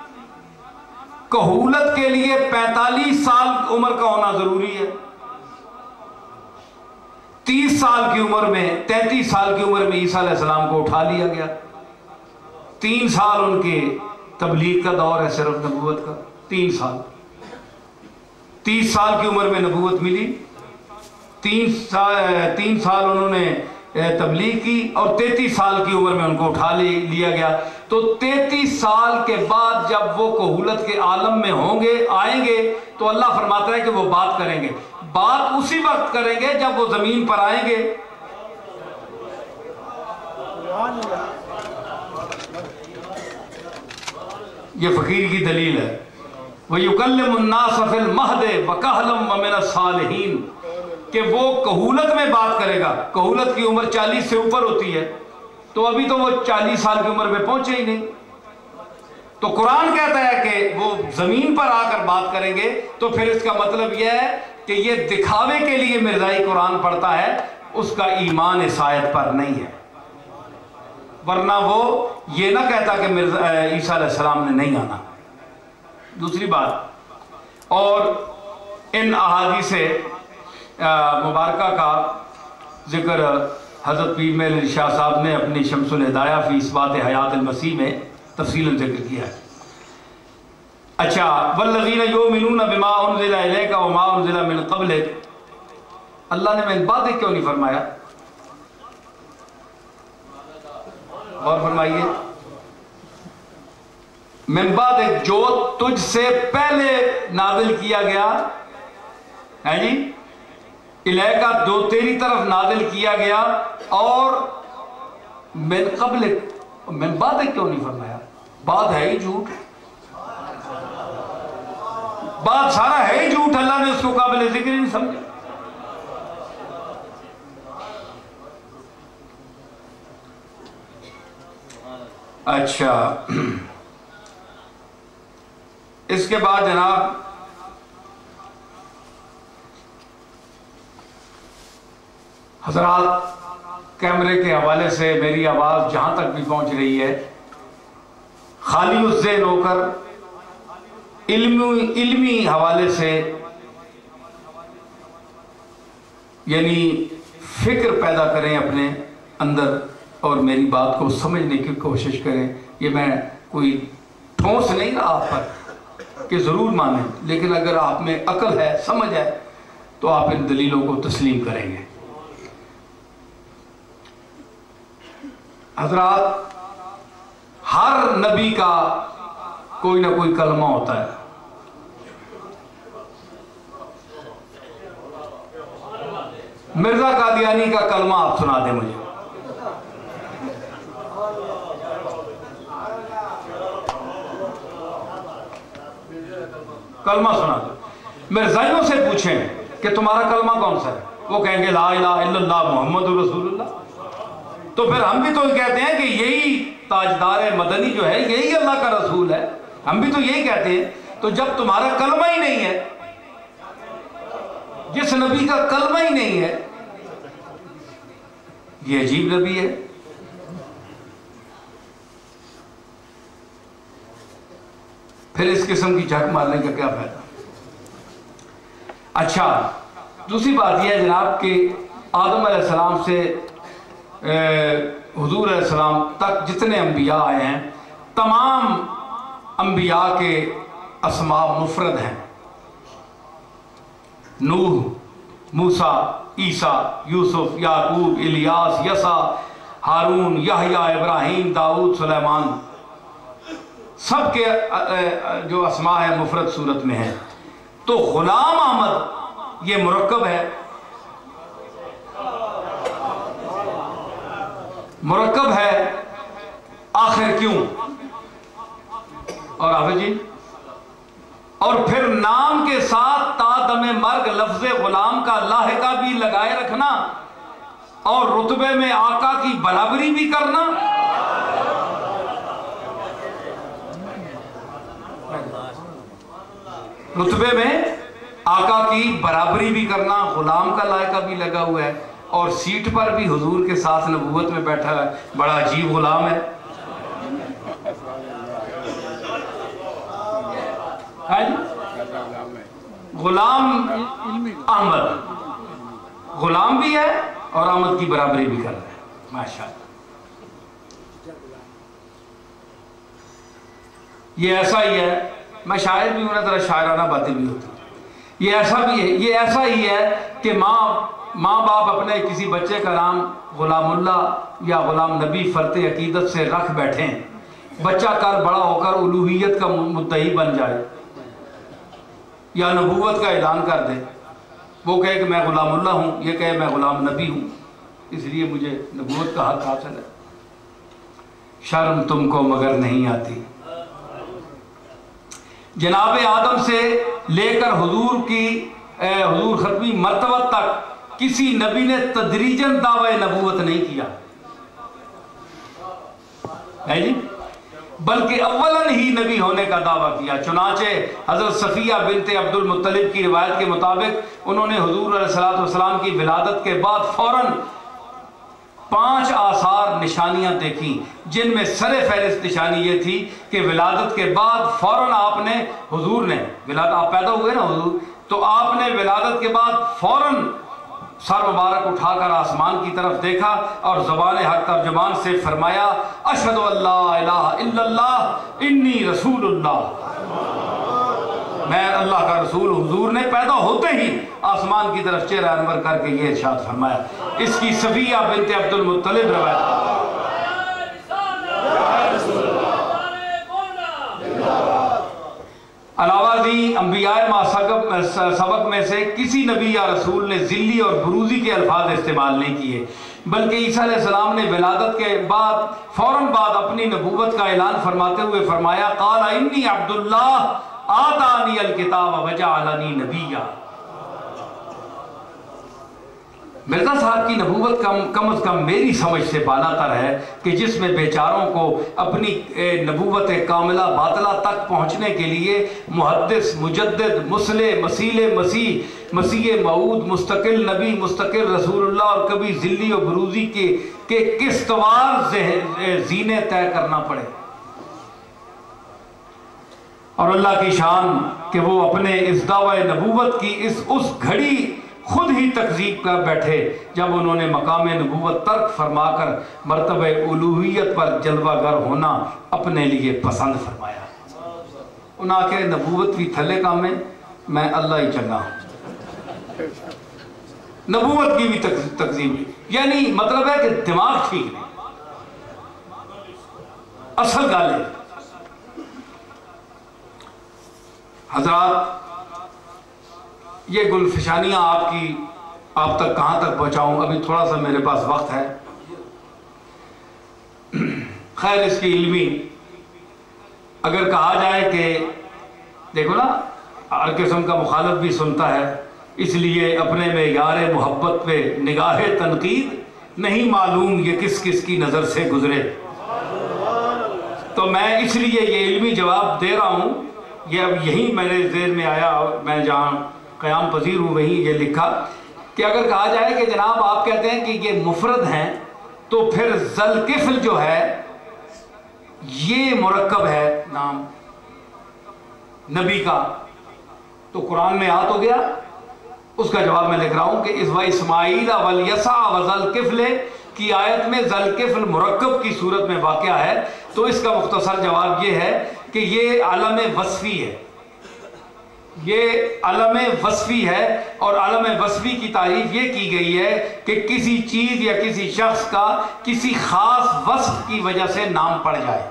کہولت کے لیے پینتالیس سال عمر کا ہونا ضروری ہے۔ تیس سال کی عمر میں تینتیس سال کی عمر میں عیسیٰ علیہ السلام کو اٹھا لیا گیا، تین سال ان کے تبلیغ کا دور ہے، صرف نبوت کا تین سال۔ تیس سال کی عمر میں نبوت ملی، تین سال تین سال انہوں نے تبلیغ کی، اور تینتیس سال کی عمر میں ان کو اٹھا لیا گیا۔ تو تینتیس سال کے بعد جب وہ کہولت کے عالم میں ہوں گے، آئیں گے، تو اللہ فرماتا ہے کہ وہ بات کریں گے۔ بات اسی وقت کریں گے جب وہ زمین پر آئیں گے۔ یہ فقیر کی دلیل ہے۔ وَيُكَلِّمُ النَّاسَ فِي الْمَهْدِ وَكَهْلًا وَمِنَ الصَّالِحِينَ کہ وہ کہولت میں بات کرے گا۔ کہولت کی عمر چالیس سے اوپر ہوتی ہے، تو ابھی تو وہ چالیس سال کی عمر میں پہنچے ہی نہیں۔ تو قرآن کہتا ہے کہ وہ زمین پر آ کر بات کریں گے، تو پھر اس کا مطلب یہ ہے کہ یہ دکھاوے کے لیے مرزائی قرآن پڑھتا ہے، اس کا ایمان اس آیت پر نہیں ہے، ورنہ وہ یہ نہ کہتا کہ مرزا عیسیٰ علیہ السلام نے نہیں آنا۔ دوسری بات، اور ان احادیث مبارکہ کا ذکر حضرت پیر محمد علی شاہ صاحب نے اپنی شمس الہدایہ فی اثبات حیات المسیح میں تفصیلاً ذکر کیا ہے۔ اچھا، والذین یؤمنون بما انزل الیک وما انزل من قبلک، اللہ نے من بعد کیوں نہیں فرمایا؟ غور فرمائیے، من بعد جو تجھ سے پہلے نازل کیا گیا ہے جی، الیکا جو تیری طرف نازل کیا گیا، اور من قبل من بعد کیوں نہیں فرمایا؟ بعد ہے ہی جھوٹ، بعد سارا ہے ہی جھوٹ، اللہ نے اس کو قابل ذکر نہیں سمجھا۔ اچھا، اس کے بعد جناب حضرات، کیمرے کے حوالے سے میری آواز جہاں تک بھی پہنچ رہی ہے، خالی الذہن ہو کر علمی علمی حوالے سے یعنی فکر پیدا کریں اپنے اندر اور میری بات کو سمجھنے کی کوشش کریں۔ یہ میں کوئی ٹھوس نہیں رہا آپ پر کہ ضرور مانیں، لیکن اگر آپ میں عقل ہے، سمجھ ہے، تو آپ ان دلیلوں کو تسلیم کریں گے۔ حضرات، ہر نبی کا کوئی نہ کوئی کلمہ ہوتا ہے۔ مرزا قادیانی کا کلمہ آپ سنا دیں مجھے۔ کلمہ سنا دیں۔ مرزائیوں سے پوچھیں کہ تمہارا کلمہ کون سا ہے، وہ کہیں گے لا الہ الا اللہ محمد رسول اللہ۔ تو پھر ہم بھی تو کہتے ہیں کہ یہی تاجدار مدنی جو ہے یہی اللہ کا رسول ہے، ہم بھی تو یہی کہتے ہیں۔ تو جب تمہارا کلمہ ہی نہیں ہے جس نبی کا کلمہ ہی نہیں ہے، یہ عجیب نبی ہے۔ پھر اس قسم کی جھک مارنے کا کیا فائدہ؟ اچھا، دوسری بات یہ ہے جناب کہ آدم علیہ السلام سے حضور علیہ السلام تک جتنے انبیاء آئے ہیں، تمام انبیاء کے اسماء مفرد ہیں۔ نوح، موسیٰ، عیسیٰ، یوسف، یعقوب، الیاس، یسع، ہارون، یحییٰ، ابراہیم، داؤد، سلیمان، سب کے جو اسماء ہیں مفرد صورت میں ہیں۔ تو غلام احمد یہ مرکب ہے، مرکب ہے، آخر کیوں؟ اور حافظ جی، اور پھر نام کے ساتھ تا دم مرگ لفظ غلام کا لاحقہ بھی لگائے رکھنا اور رتبے میں آقا کی برابری بھی کرنا۔ رتبے میں آقا کی برابری بھی کرنا، غلام کا لاحقہ بھی لگا ہوا ہے، اور سیٹ پر بھی حضور کے ساتھ نبوت میں بیٹھا ہے، بڑا عجیب غلام ہے۔ غلام احمد غلام بھی ہے اور احمد کی برابری بھی کر رہا ہے، ماشاءاللہ۔ یہ ایسا ہی ہے، میں شاعر بھی ہوں نا، ذرا شاعرانہ باتیں بھی ہوتی، یہ ایسا بھی ہے، یہ ایسا ہی ہے کہ ماں ماں باپ اپنے کسی بچے کا نام غلام اللہ یا غلام نبی فرط عقیدت سے رکھ بیٹھیں، بچہ کل بڑا ہو کر الوہیت کا مدعی بن جائے یا نبوت کا اعلان کر دے، وہ کہے کہ میں غلام اللہ ہوں، یہ کہے میں غلام نبی ہوں، اس لیے مجھے نبوت کا حق حاصل ہے۔ شرم تم کو مگر نہیں آتی۔ جناب آدم سے لے کر حضور کی حضور ختمی مرتبہ تک کسی نبی نے تدریجاً دعوی نبوت نہیں کیا ہے جی، بلکہ اولاً ہی نبی ہونے کا دعویٰ کیا۔ چنانچہ حضرت صفیہ بنت عبد المطلب کی روایت کے مطابق انہوں نے حضور علیہ السلام کی ولادت کے بعد فوراً پانچ آثار نشانیاں دیکھیں، جن میں سر فہرست نشانی یہ تھی کہ ولادت کے بعد فوراً آپ نے حضور نے ولادت آپ پیدا ہوئے نا حضور، تو آپ نے ولادت کے بعد فوراً سر مبارک اٹھا کر آسمان کی طرف دیکھا اور زبان حق ترجمان سے فرمایا اشہد ان لا الہ الا اللہ انی رسول اللہ، میں اللہ کا رسول۔ حضور نے پیدا ہوتے ہی آسمان کی طرف چہرہ انور کر کے یہ ارشاد فرمایا۔ اس کی صفیہ بنت عبد المطلب روایت۔ علاوہ ازیں انبیاء ما سبق میں سے کسی نبی یا رسول نے ذلی اور بروزی کے الفاظ استعمال نہیں کیے، بلکہ عیسیٰ علیہ السلام نے ولادت کے بعد فوراً بعد اپنی نبوت کا اعلان فرماتے ہوئے فرمایا قال انی عبداللہ آتانی الکتاب وجعلنی نبیا۔ مرزا صاحب کی نبوت کم کم از کم میری سمجھ سے بالا تر ہے کہ جس میں بیچاروں کو اپنی نبوت کاملہ باطلہ تک پہنچنے کے لیے محدث، مجدد، مصلح، مسیل مسیح، مسیح موعود، مستقل نبی، مستقل رسول اللہ اور کبھی ذلی و بروزی کے کہ قسطوار زینے طے کرنا پڑے۔ اور اللہ کی شان کہ وہ اپنے اس دعوی نبوت کی اس اس گھڑی خود ہی تکذیب کر بیٹھے جب انہوں نے مقام نبوت ترک فرما کر مرتبہ الوہیت پر جلوہ گر ہونا اپنے لیے پسند فرمایا۔ انہاں کے نبوت بھی تھلے کام میں میں اللہ ہی چنگا ہوں، نبوت کی بھی تکذیب، یعنی مطلب ہے کہ دماغ ٹھیک نہیں، اصل گالے۔ حضرات یہ گلفشانیاں آپ کی آپ تک کہاں تک پہنچاؤں، ابھی تھوڑا سا میرے پاس وقت ہے۔ خیر اس کی علمی اگر کہا جائے کہ دیکھو نا ہر قسم کا مخالف بھی سنتا ہے، اس لیے اپنے میں یار محبت پہ نگاہ تنقید نہیں معلوم یہ کس کس کی نظر سے گزرے۔ تو میں اس لیے یہ علمی جواب دے رہا ہوں، یہ اب یہی میرے ذہن میں آیا، میں جہاں قیام پذیر ہوں وہیں یہ لکھا کہ اگر کہا جائے کہ جناب آپ کہتے ہیں کہ یہ مفرد ہیں تو پھر ذوالکفل جو ہے یہ مرکب ہے نام نبی کا، تو قرآن میں آ تو گیا؟ اس کا جواب میں لکھ رہا ہوں کہ اس و اسماعیل والیسع و ذوالکفل کی آیت میں ذوالکفل مرکب کی صورت میں واقع ہے، تو اس کا مختصر جواب یہ ہے کہ یہ علم وصفی ہے، یہ علم وصفی ہے، اور علم وصفی کی تعریف یہ کی گئی ہے کہ کسی چیز یا کسی شخص کا کسی خاص وصف کی وجہ سے نام پڑ جائے،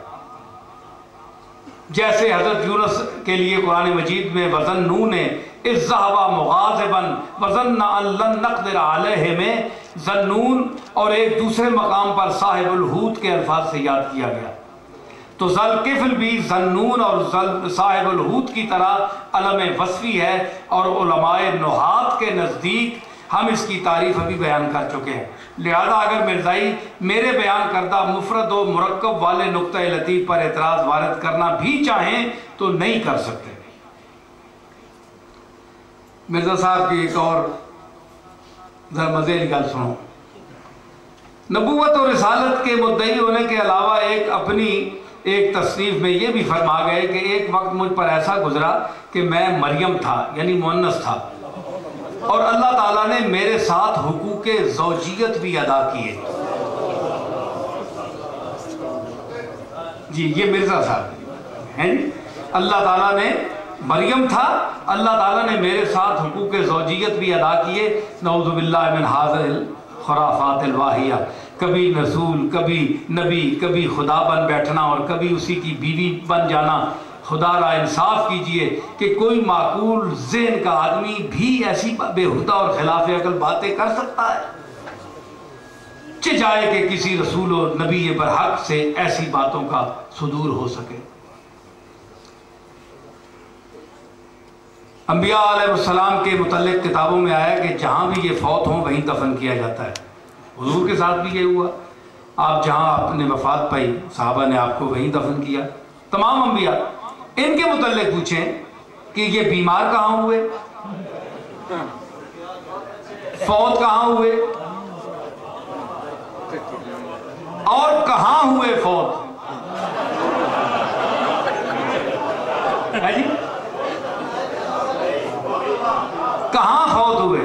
جیسے حضرت یونس کے لیے قرآن مجید میں وَظَنُّونَ اِذْ ذَهَبَ مُغَاضِبًا وَظَنَّ أَن لَّن نَّقْدِرَ عَلَيْهِ میں ذنون اور ایک دوسرے مقام پر صاحب الحوت کے الفاظ سے یاد کیا گیا، تو ذوالکفل بھی ذنون اور صاحب الحوت کی طرح علم وصفی ہے، اور علماء نحات کے نزدیک ہم اس کی تعریف ابھی بیان کر چکے ہیں، لہذا اگر مرزائی میرے بیان کردہ مفرد و مرکب والے نقطہ لطیف پر اعتراض وارد کرنا بھی چاہیں تو نہیں کر سکتے۔ مرزا صاحب کی ایک اور ذرا مزے کی گل سنو۔ نبوت اور رسالت کے مدعی ہونے کے علاوہ ایک اپنی ایک تصنیف میں یہ بھی فرما گئے کہ ایک وقت مجھ پر ایسا گزرا کہ میں مریم تھا، یعنی مؤنث تھا، اور اللہ تعالیٰ نے میرے ساتھ حقوق زوجیت بھی ادا کیے۔ جی یہ مرزا صاحب ہیں، اللہ تعالیٰ نے مریم تھا، اللہ تعالیٰ نے میرے ساتھ حقوق زوجیت بھی ادا کیے۔ نعوذ باللہ من ھذا الخرافات الواہیہ، کبھی رسول، کبھی نبی، کبھی خدا بن بیٹھنا اور کبھی اسی کی بیوی بن جانا۔ خدا را انصاف کیجئے کہ کوئی معقول ذہن کا آدمی بھی ایسی بےہودہ اور خلاف عقل باتیں کر سکتا ہے؟ چہ جائے کہ کسی رسول و نبی برحق سے ایسی باتوں کا صدور ہو سکے۔ انبیاء علیہ السلام کے متعلق کتابوں میں آیا کہ جہاں بھی یہ فوت ہوں وہیں دفن کیا جاتا ہے۔ حضور کے ساتھ بھی یہ ہوا، آپ جہاں آپ نے وفات پائی صحابہ نے آپ کو وہیں دفن کیا۔ تمام انبیاء، ان کے متعلق پوچھیں کہ یہ بیمار کہاں ہوئے، فوت کہاں ہوئے، اور کہاں ہوئے فوت؟ ہے جی کہاں فوت ہوئے؟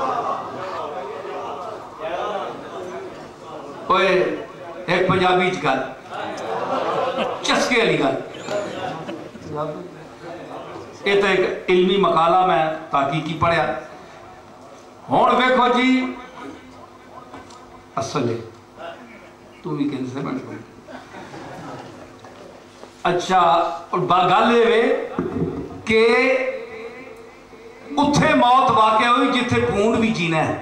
اوے ایک پنجابی گل چسکے والی گل، یہ تو ایک علمی مقالہ میں تحقیقی پڑھیا۔ ہوں ویکھو جی اصل تو بھی کہنے سے بن گئی۔ اچھا گل یہ کہ اتھے موت واقع ہوئی جتھے پونڈ بھی جینا ہے۔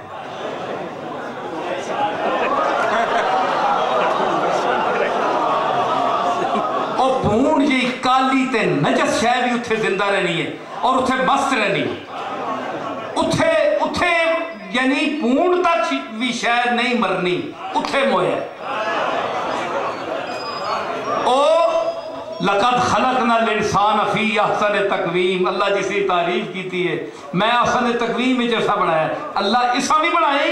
اور پونڈ جی کالی تے نجس شے بھی اتھے زندہ رہنی ہے اور اتھے مست رہنی ہے۔ اتھے اتھے یعنی پونڈ تک بھی شاید نہیں مرنی، اتھے مویا او لَقَدْ خَلَقْنَا الْإِنسَانَ فِي أَحْسَنِ تَقْوِيمٍ، اللہ جسی تعریف کیتی ہے میں احسن تقویم میں جیسا بنایا ہے، اللہ ایسا بھی بنائے۔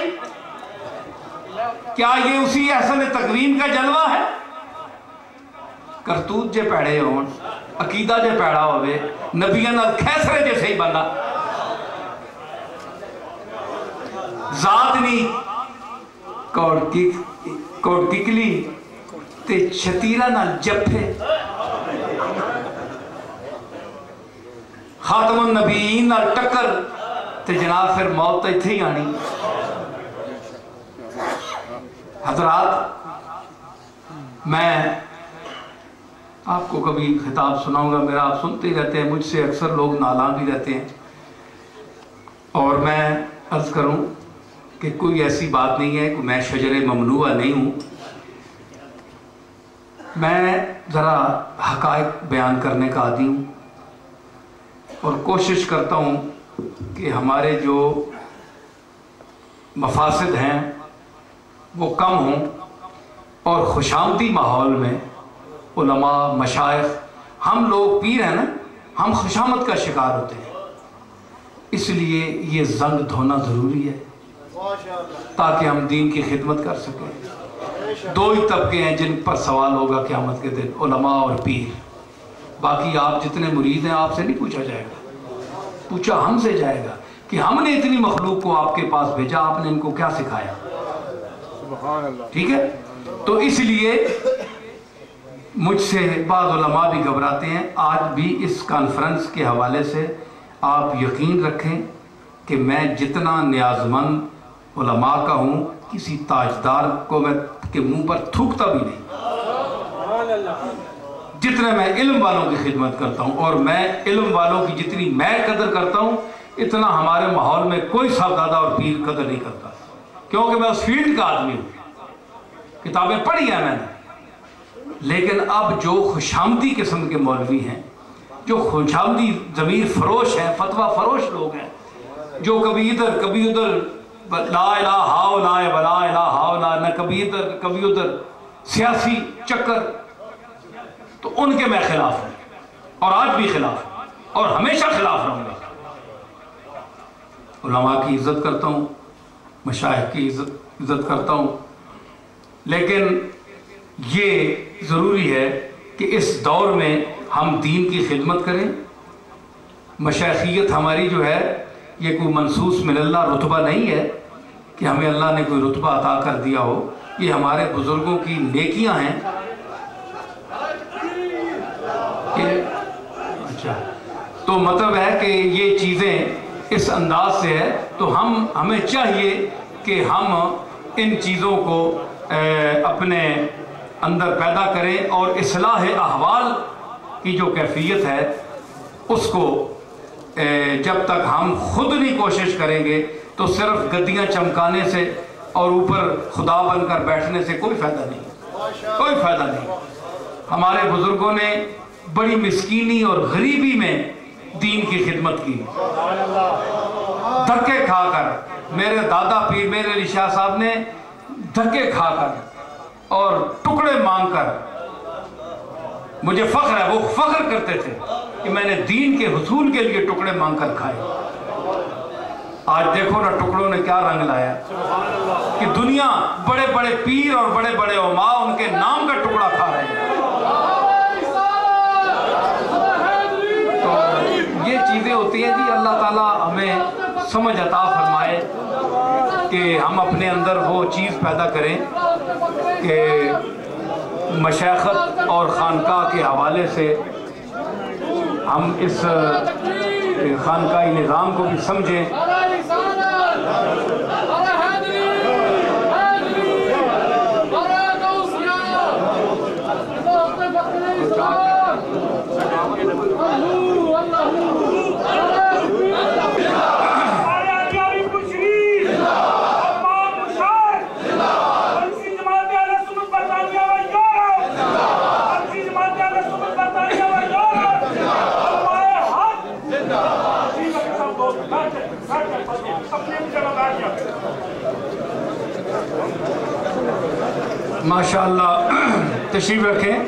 کیا یہ اسی احسن تقویم کا جلوہ ہے؟ کرتوت جے پیڑے ہون، عقیدہ جے پیڑا ہوئے، نبیان کھیسرے جیسے ہی بنا، ذات نہیں کوڑ ککلی تے چھتیرہ نال جپے، خاتم النبیین نال ٹکر تے جناب پھر موت تو اتھے ہی آنی۔ حضرات میں آپ کو کبھی خطاب سناؤں گا، میرا آپ سنتے ہی رہتے ہیں، مجھ سے اکثر لوگ نالاں بھی رہتے ہیں، اور میں عرض کروں کہ کوئی ایسی بات نہیں ہے کہ میں شجر ممنوعہ نہیں ہوں، میں ذرا حقائق بیان کرنے کا عادی ہوں اور کوشش کرتا ہوں کہ ہمارے جو مفاسد ہیں وہ کم ہوں، اور خوشامدی ماحول میں علماء، مشائخ، ہم لوگ پیر ہیں نا، ہم خوشامد کا شکار ہوتے ہیں، اس اس لیے یہ زنگ دھونا ضروری ہے تاکہ ہم دین کی خدمت کر سکیں۔ دو ہی طبقے ہیں جن پر سوال ہوگا قیامت کے دن، علماء اور پیر۔ باقی آپ جتنے مرید ہیں آپ سے نہیں پوچھا جائے گا، پوچھا ہم سے جائے گا کہ ہم نے اتنی مخلوق کو آپ کے پاس بھیجا، آپ نے ان کو کیا سکھایا۔ ٹھیک ہے؟ تو اس لیے مجھ سے بعض علماء بھی گھبراتے ہیں۔ آج بھی اس کانفرنس کے حوالے سے آپ یقین رکھیں کہ میں جتنا نیاز مند علماء کا ہوں، کسی تاجدار کو میں کے منہ پر تھوکتا بھی نہیں، جتنے میں علم والوں کی خدمت کرتا ہوں، اور میں علم والوں کی جتنی میں قدر کرتا ہوں اتنا ہمارے ماحول میں کوئی صاحبزادہ اور پیر قدر نہیں کرتا، کیونکہ میں اس فیلڈ کا آدمی ہوں، کتابیں پڑھی ہیں میں نے۔ لیکن اب جو خوشامدی قسم کے مولوی ہیں، جو خوشامدی ضمیر فروش ہیں، فتویٰ فروش لوگ ہیں، جو کبھی ادھر کبھی ادھر لا الہ ہاؤلائے ولا الہ ہاؤلائے، نہ کبھی ادھر کبھی ادھر سیاسی چکر، تو ان کے میں خلاف ہوں، اور آج بھی خلاف ہوں، اور ہمیشہ خلاف رہوں گا۔ علماء کی عزت کرتا ہوں، مشائخ کی عزت عزت کرتا ہوں، لیکن یہ ضروری ہے کہ اس دور میں ہم دین کی خدمت کریں۔ مشائخیت ہماری جو ہے یہ کوئی منصوص من اللہ رتبہ نہیں ہے کہ ہمیں اللہ نے کوئی رتبہ عطا کر دیا ہو، یہ ہمارے بزرگوں کی نیکیاں ہیں۔ اچھا، تو مطلب ہے کہ یہ چیزیں اس انداز سے ہے، تو ہم ہمیں چاہیے کہ ہم ان چیزوں کو اپنے اندر پیدا کریں، اور اصلاح احوال کی جو کیفیت ہے اس کو جب تک ہم خود نہیں کوشش کریں گے تو صرف گدیاں چمکانے سے اور اوپر خدا بن کر بیٹھنے سے کوئی فائدہ نہیں، کوئی فائدہ نہیں۔ ہمارے بزرگوں نے بڑی مسکینی اور غریبی میں دین کی خدمت کی، دھکے کھا کر۔ میرے دادا پیر میرے علی شاہ صاحب نے دھکے کھا کر اور ٹکڑے مانگ کر، مجھے فخر ہے، وہ فخر کرتے تھے کہ میں نے دین کے حصول کے لیے ٹکڑے مانگ کر کھائے۔ آج دیکھو نا ٹکڑوں نے کیا رنگ لایا کہ دنیا بڑے بڑے پیر اور بڑے بڑے علماء ان کے نام کا ٹکڑا کھا رہے ہیں۔ تو یہ چیزیں ہوتی ہیں جی، اللہ تعالیٰ ہمیں سمجھ عطا فرمائے کہ ہم اپنے اندر وہ چیز پیدا کریں کہ مشائخت اور خانقاہ کے حوالے سے ہم اس خانقاہی نظام کو بھی سمجھیں۔ ماشاءاللہ، تشریف رکھیں۔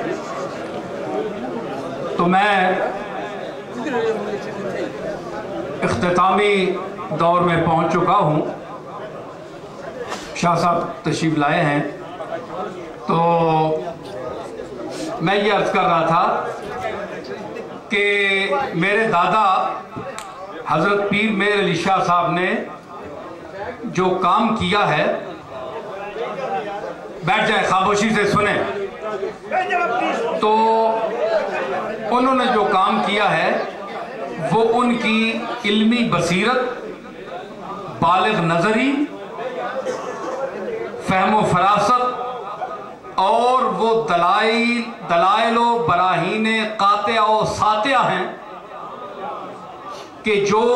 تو میں اختتامی دور میں پہنچ چکا ہوں، شاہ صاحب تشریف لائے ہیں، تو میں یہ عرض کر رہا تھا کہ میرے دادا حضرت پیر میر علی شاہ صاحب نے جو کام کیا ہے، بیٹھ جائیں خاموشی سے سنیں، تو انہوں نے جو کام کیا ہے وہ ان کی علمی بصیرت، بالغ نظری، فہم و فراست، اور وہ دلائل دلائل و براہین قاطعہ و ساطعہ ہیں کہ جو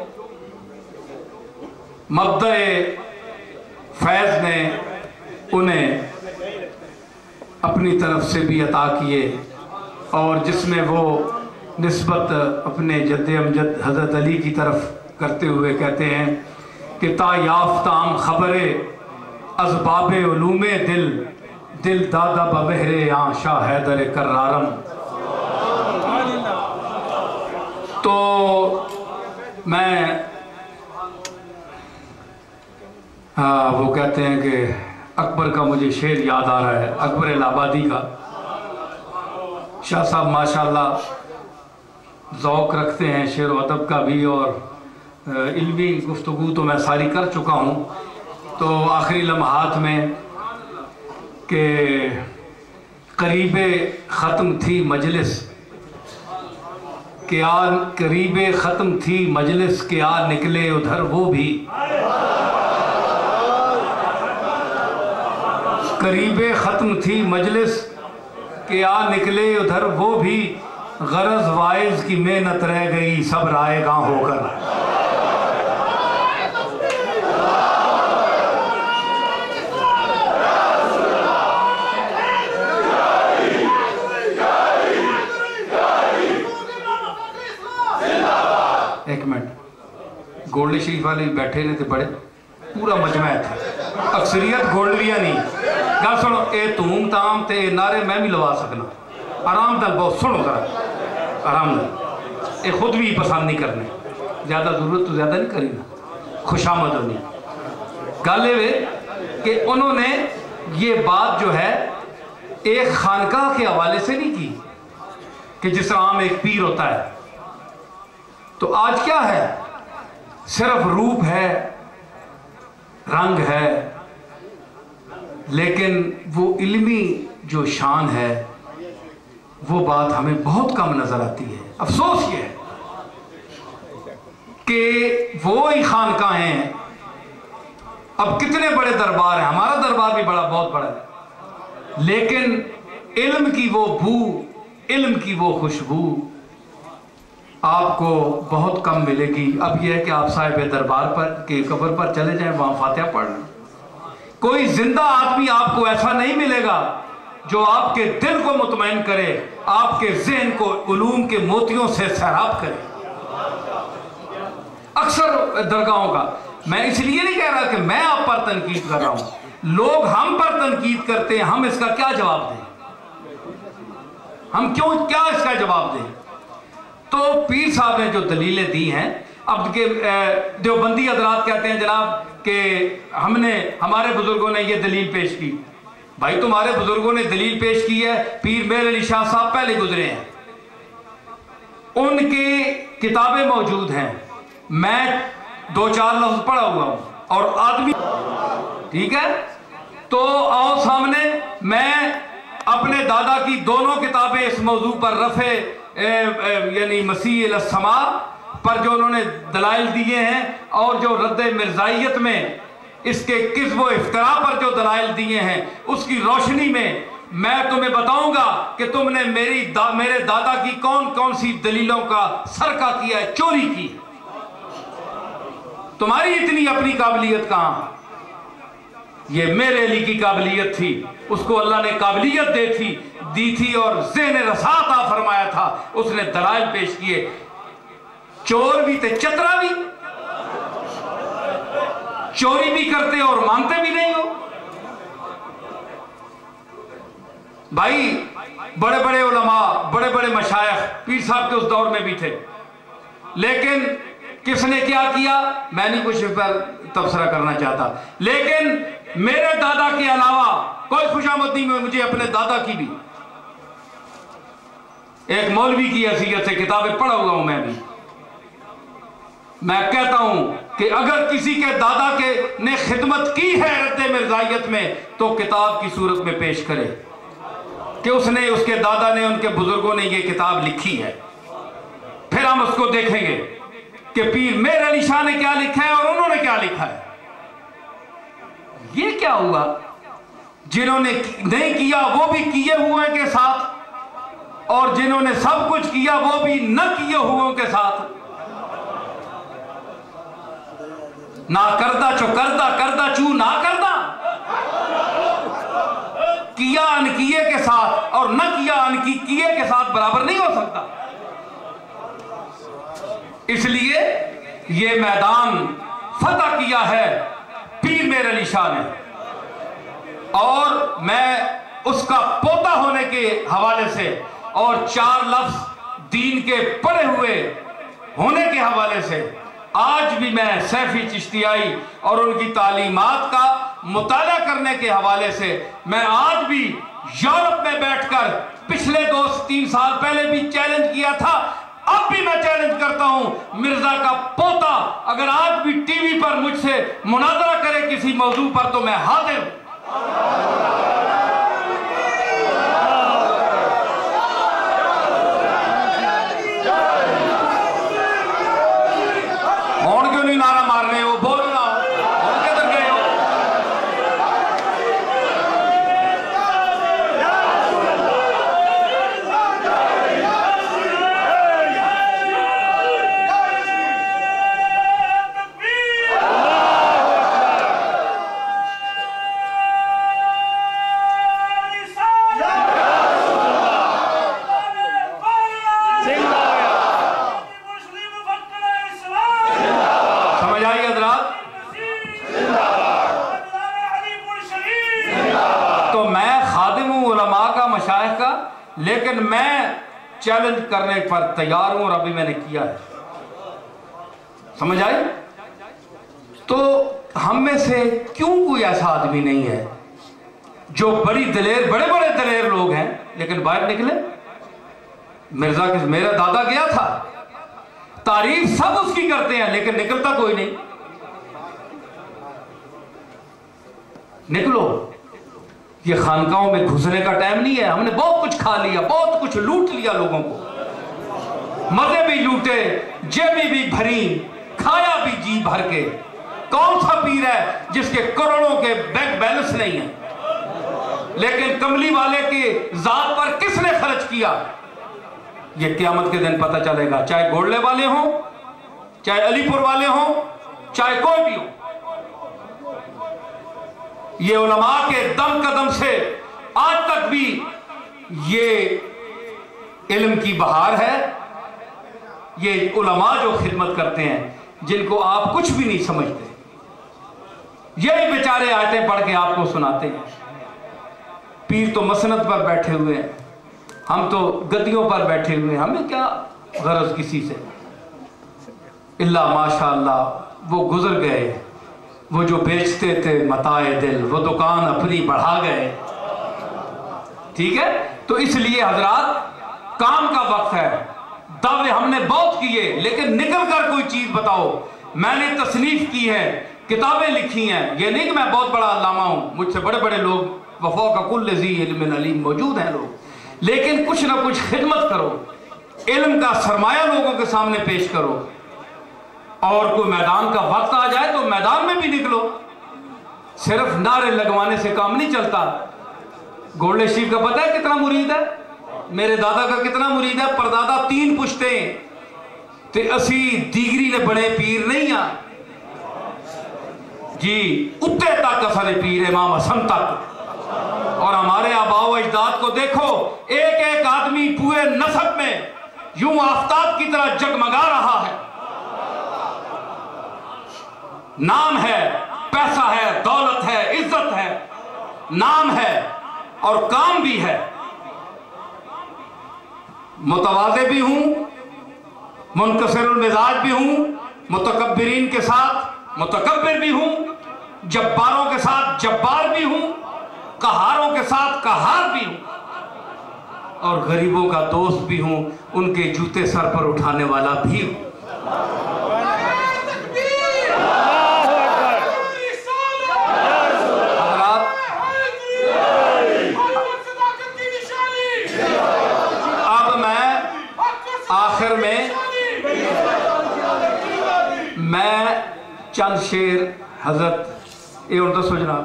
مبدأ فیض نے انہیں اپنی طرف سے بھی عطا کیے، اور جس میں وہ نسبت اپنے جد امجد حضرت علی کی طرف کرتے ہوئے کہتے ہیں کہ تا یافتام خبر اسباب علوم دل، دل دادا ببہر آن شاہ حیدر کرارم۔ تو میں ہاں وہ کہتے ہیں کہ اکبر کا مجھے شعر یاد آ رہا ہے، اکبر الہٰبادی کا۔ شاہ صاحب ماشاءاللہ ذوق رکھتے ہیں شعر و ادب کا بھی، اور علمی گفتگو تو میں ساری کر چکا ہوں، تو آخری لمحات میں کہ قریب ختم تھی مجلس کہ آ قریب ختم تھی مجلس کہ آ نکلے ادھر وہ بھی، قریب ختم تھی مجلس کہ آ نکلے ادھر وہ بھی، غرض وائز کی محنت رہ گئی سب رائے گاں ہو کر۔ ایک منٹ، گولڈ شریف والے بیٹھے نے تھے بڑے، پورا مجمع تھا، اکثریت گولڈویا نہیں۔ گل سنو، اے تھوم تام تے نعرے میں بھی لوا سکنا، آرام دل بہت سنو ذرا آرام دل، اے خود بھی پسند نہیں کرنے، زیادہ ضرورت تو زیادہ نہیں کریں نا، خوش آمد ہونی۔ گل یہ کہ انہوں نے یہ بات جو ہے ایک خانقاہ کے حوالے سے نہیں کی کہ جس طرح عام ایک پیر ہوتا ہے۔ تو آج کیا ہے؟ صرف روپ ہے، رنگ ہے، لیکن وہ علمی جو شان ہے وہ بات ہمیں بہت کم نظر آتی ہے۔ افسوس یہ ہے کہ وہی خانقاہیں ہیں، اب کتنے بڑے دربار ہیں، ہمارا دربار بھی بڑا بہت بڑا ہے، لیکن علم کی وہ بو، علم کی وہ خوشبو آپ کو بہت کم ملے گی۔ اب یہ ہے کہ آپ صاحب دربار پر کے قبر پر چلے جائیں، وہاں فاتحہ پڑھ لیں، کوئی زندہ آدمی آپ کو ایسا نہیں ملے گا جو آپ کے دل کو مطمئن کرے، آپ کے ذہن کو علوم کے موتیوں سے سیراب کرے۔ اکثر درگاہوں کا، میں اس لیے نہیں کہہ رہا کہ میں آپ پر تنقید کر رہا ہوں، لوگ ہم پر تنقید کرتے ہیں، ہم اس کا کیا جواب دیں؟ ہم کیوں کیا اس کا جواب دیں؟ تو پیر صاحب نے جو دلیلیں دی ہیں، اب کہ دیوبندی حضرات کہتے ہیں جناب کہ ہم نے ہمارے بزرگوں نے یہ دلیل پیش کی۔ بھائی تمہارے بزرگوں نے دلیل پیش کی ہے، پیر میر علی شاہ صاحب پہلے گزرے ہیں، ان کی کتابیں موجود ہیں، میں دو چار لفظ پڑھا ہوا ہوں اور آدمی ٹھیک ہے، تو آؤ سامنے میں اپنے دادا کی دونوں کتابیں اس موضوع پر رفع یعنی مسیح الی السماء پر جو انہوں نے دلائل دیے ہیں، اور جو رد مرزائیت میں اس کے کذب و افتراء پر جو دلائل دیے ہیں، اس کی روشنی میں میں تمہیں بتاؤں گا کہ تم نے میری دا میرے دادا کی کون کون سی دلیلوں کا سرقہ کیا ہے، چوری کی۔ تمہاری اتنی اپنی قابلیت کہاں؟ یہ میرے علی کی قابلیت تھی، اس کو اللہ نے قابلیت دے تھی دی تھی اور ذہن رسا عطا فرمایا تھا، اس نے دلائل پیش کیے۔ چور بھی تھے، چترا بھی، چوری بھی کرتے اور مانگتے بھی نہیں ہو۔ بھائی بڑے بڑے علماء، بڑے بڑے مشائخ پیر صاحب کے اس دور میں بھی تھے، لیکن کس نے کیا کیا میں نہیں کچھ پر تبصرہ کرنا چاہتا، لیکن میرے دادا کے علاوہ کوئی خوشامد نہیں، مجھے اپنے دادا کی بھی ایک مولوی کی حیثیت سے کتابیں پڑھا ہوا ہوں، میں بھی میں کہتا ہوں کہ اگر کسی کے دادا کے نے خدمت کی ہے رد مرزائیت میں تو کتاب کی صورت میں پیش کرے کہ اس نے اس کے دادا نے ان کے بزرگوں نے یہ کتاب لکھی ہے، پھر ہم اس کو دیکھیں گے کہ پیر میر علی شاہ نے کیا لکھا ہے اور انہوں نے کیا لکھا ہے۔ یہ کیا ہوا؟ جنہوں نے نہیں کیا وہ بھی کیے ہوئے کے ساتھ، اور جنہوں نے سب کچھ کیا وہ بھی نہ کیے ہوئے کے ساتھ، نہ کردہ چو کردہ کردہ چو نہ کردہ، کیا ان کیے کے ساتھ اور نہ کیا ان کی کیے کے ساتھ برابر نہیں ہو سکتا۔ اس لیے یہ میدان فتح کیا ہے پیر میر علی شاہ نے، اور میں اس کا پوتا ہونے کے حوالے سے اور چار لفظ دین کے پڑھے ہوئے ہونے کے حوالے سے آج بھی میں سیفی چشتیائی اور ان کی تعلیمات کا مطالعہ کرنے کے حوالے سے میں آج بھی یورپ میں بیٹھ کر پچھلے دو تین سال پہلے بھی چیلنج کیا تھا، اب بھی میں چیلنج کرتا ہوں، مرزا کا پوتا اگر آج بھی ٹی وی پر مجھ سے مناظرہ کرے کسی موضوع پر تو میں حاضر ہوں۔ کون کیوں نہیں نعرہ مار رہے ہو؟ بولنا کون کدھر گئے ہو؟ لیکن میں چیلنج کرنے پر تیار ہوں اور ابھی میں نے کیا ہے، سمجھ آئی؟ تو ہم میں سے کیوں کوئی ایسا آدمی نہیں ہے جو بڑی دلیر بڑے بڑے دلیر لوگ ہیں لیکن باہر نکلے؟ مرزا کے میرا دادا گیا تھا، تعریف سب اس کی کرتے ہیں لیکن نکلتا کوئی نہیں۔ نکلو، یہ خانقاہوں میں گھسنے کا ٹائم نہیں ہے، ہم نے بہت کچھ کھا لیا، بہت کچھ لوٹ لیا لوگوں کو، مزے بھی لوٹے، جیبیں بھی بھری، کھایا بھی جی بھر کے۔ کون سا پیر ہے جس کے کروڑوں کے بینک بیلنس نہیں ہے؟ لیکن کملی والے کی ذات پر کس نے خرچ کیا؟ یہ قیامت کے دن پتہ چلے گا، چاہے گوڑلے والے ہوں، چاہے علی پور والے ہوں، چاہے کوئی بھی ہو۔ یہ علماء کے دم قدم سے آج تک بھی یہ علم کی بہار ہے، یہ علماء جو خدمت کرتے ہیں جن کو آپ کچھ بھی نہیں سمجھتے، یہی بیچارے آیتیں پڑھ کے آپ کو سناتے ہیں۔ پیر تو مسند پر بیٹھے ہوئے ہیں، ہم تو گدیوں پر بیٹھے ہوئے ہیں، ہمیں کیا غرض کسی سے؟ اللہ ماشاءاللہ وہ گزر گئے، وہ جو بیچتے تھے متاع دل، وہ دکان اپنی بڑھا گئے، ٹھیک ہے؟ تو اس لیے حضرات کام کا وقت ہے، دعوے ہم نے بہت کیے لیکن نکل کر کوئی چیز بتاؤ۔ میں نے تصنیف کی ہے، کتابیں لکھی ہیں، یہ نہیں کہ میں بہت بڑا علامہ ہوں، مجھ سے بڑے بڑے لوگ وفوق کل ذی علم علیم موجود ہیں لوگ، لیکن کچھ نہ کچھ خدمت کرو، علم کا سرمایہ لوگوں کے سامنے پیش کرو، اور کوئی میدان کا وقت آ جائے تو میدان میں بھی نکلو۔ صرف نعرے لگوانے سے کام نہیں چلتا۔ گولڈے شریف کا پتہ ہے کتنا مرید ہے؟ میرے دادا کا کتنا مرید ہے؟ پردادا تین پشتیں تے اسی دیگری نے بڑے پیر نہیں ہیں جی، اتے تک اثر پیر امام حسن تک۔ اور ہمارے آباء و اجداد کو دیکھو، ایک ایک آدمی پورے نسب میں یوں آفتاب کی طرح جگمگا رہا ہے، نام ہے، پیسہ ہے، دولت ہے، عزت ہے، نام ہے اور کام بھی ہے۔ متواضع بھی ہوں، منکسر المزاج بھی ہوں، متکبرین کے ساتھ متکبر بھی ہوں، جباروں کے ساتھ جبار بھی ہوں، قہاروں کے ساتھ قہار بھی ہوں، اور غریبوں کا دوست بھی ہوں، ان کے جوتے سر پر اٹھانے والا بھی ہوں۔ آخر میں میں چند شیر حضرت یہ ان دسو جناب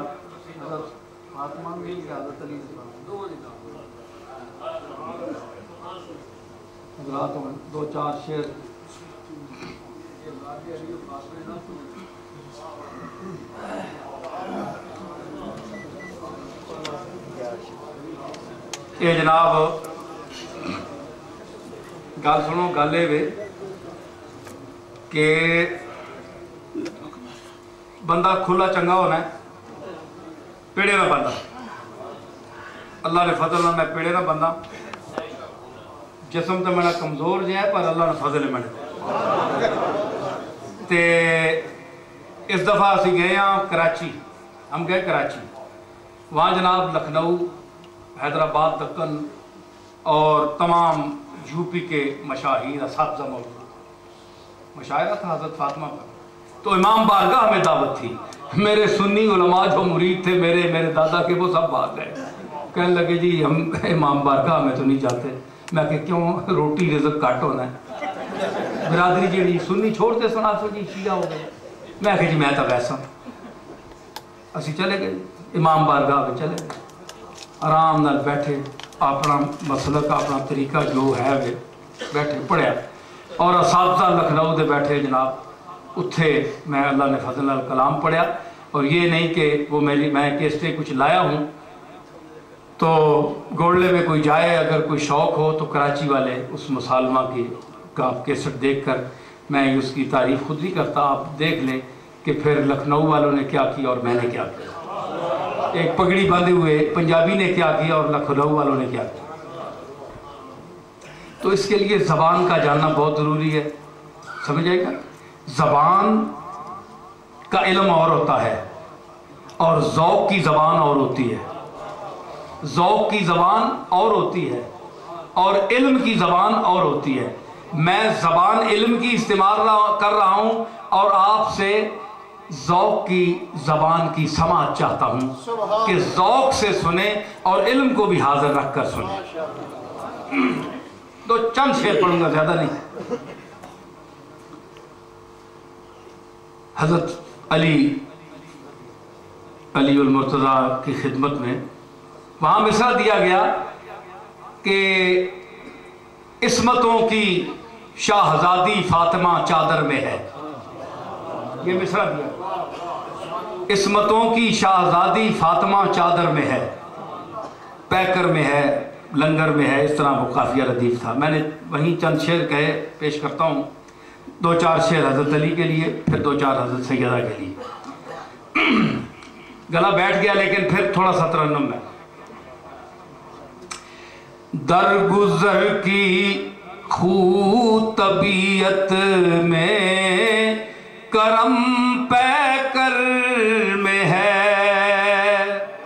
دو چار شیر یہ جناب گل سنو، گل یہ کہ بندہ کھلا چنگا ہونا ہے، پیڑے نہ بندہ۔ اللہ نے فضل نہ میں پیڑے نہ بندہ، جسم تو میرا کمزور جو ہے پر اللہ نے فضل ہے میرے، تے اس دفعہ اسی گئے ہاں کراچی، ہم گئے کراچی، وہاں جناب لکھنؤ، حیدرآباد، دکن اور تمام یو پی کے مشاہیر اساتذہ موجود، مشاعرہ تھا حضرت فاطمہ پر، تو امام بارگاہ میں دعوت تھی، میرے سنی علماء جو مرید تھے میرے میرے دادا کے وہ سب بھاگ گئے، کہنے لگے جی ہم امام بارگاہ میں تو نہیں جاتے، میں کہ کیوں، روٹی رزق کٹ ہونا ہے، برادری جیڑی سنی چھوڑتے سنا سو جی شیعہ ہو گئے، میں کہ جی میں تو ویسا اسی چلے گئے امام بارگاہ میں، چلے گئے آرام نال بیٹھے، اپنا مسلک اپنا طریقہ جو ہے وہ بیٹھے پڑھیا، اور اساتذہ لکھنؤ دے بیٹھے جناب، اتھے میں اللہ نے فضل نال کلام پڑھیا، اور یہ نہیں کہ وہ میری میں کیسٹیں کچھ لایا ہوں تو گولڈے میں کوئی جائے اگر کوئی شوق ہو تو کراچی والے اس مسالمہ کی کا کیسٹ دیکھ کر میں اس کی تعریف خود نہیں کرتا، آپ دیکھ لیں کہ پھر لکھنؤ والوں نے کیا کیا اور میں نے کیا کیا، ایک پگڑی باندھے ہوئے پنجابی نے کیا کیا اور لکھنؤ والوں نے کیا کیا، تو اس کے لیے زبان کا جاننا بہت ضروری ہے، سمجھ آئے گا، زبان کا علم اور ہوتا ہے اور ذوق کی زبان اور ہوتی ہے، ذوق کی زبان اور ہوتی ہے اور علم کی زبان اور ہوتی ہے، میں زبان علم کی استعمال کر رہا ہوں اور آپ سے ذوق کی زبان کی سماعت چاہتا ہوں کہ ذوق سے سنیں اور علم کو بھی حاضر رکھ کر سنیں، تو چند شعر پڑھوں گا زیادہ نہیں۔ حضرت علی علی المرتضیٰ کی خدمت میں وہاں مصرع دیا گیا کہ عصمتوں کی شاہزادی فاطمہ چادر میں ہے، یہ مصرع دیا، عصمتوں کی شاہزادی فاطمہ چادر میں ہے، پیکر میں ہے، لنگر میں ہے، اس طرح وہ قافیہ ردیف تھا، میں نے وہیں چند شعر کہے پیش کرتا ہوں، دو چار شعر حضرت علی کے لیے، پھر دو چار حضرت سیدہ کے لیے، گلا بیٹھ گیا لیکن پھر تھوڑا سا ترنم میں، درگزر کی خو طبیعت میں کرم پیکر میں ہے،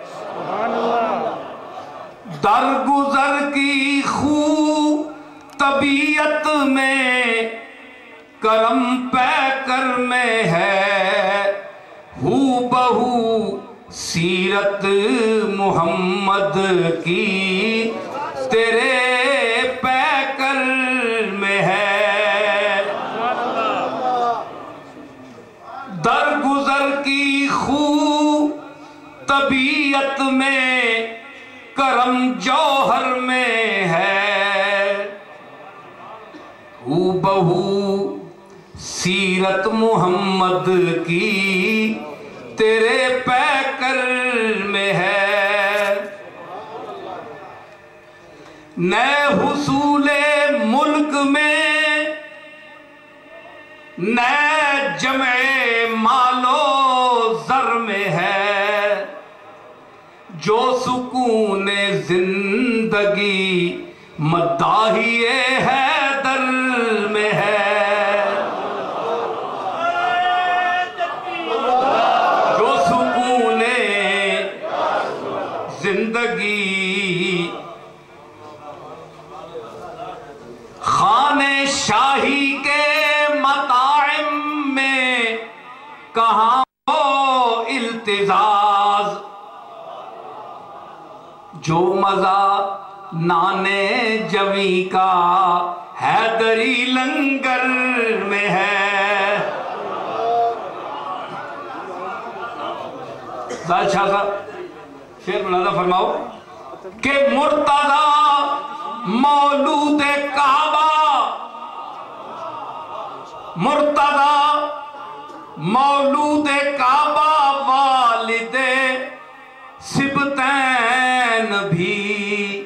درگزر کی خو طبیعت میں کرم پیکر میں ہے، ہو بہو سیرت محمد کی تیرے پیکر میں ہے، درگزر کی خو طبیعت میں کرم جوہر میں ہے، ہو بہو سیرت محمد کی تیرے پیکر میں ہے، نئے حصول ملک میں نئے جمع مال و زر میں ہے، جو سکون زندگی مداحی حیدر میں ہے، جو سکون زندگی خانے شاہی کے مطاعم میں کہاں ہو التزاز، جو مزہ نانے جوی کا حیدری لنگر میں ہے، زاہد شاہ صاحب شعر ملازہ فرماؤ کہ مرتضی مولود کعبہ، مرتضی مولود کعبہ والد سبتین بھی،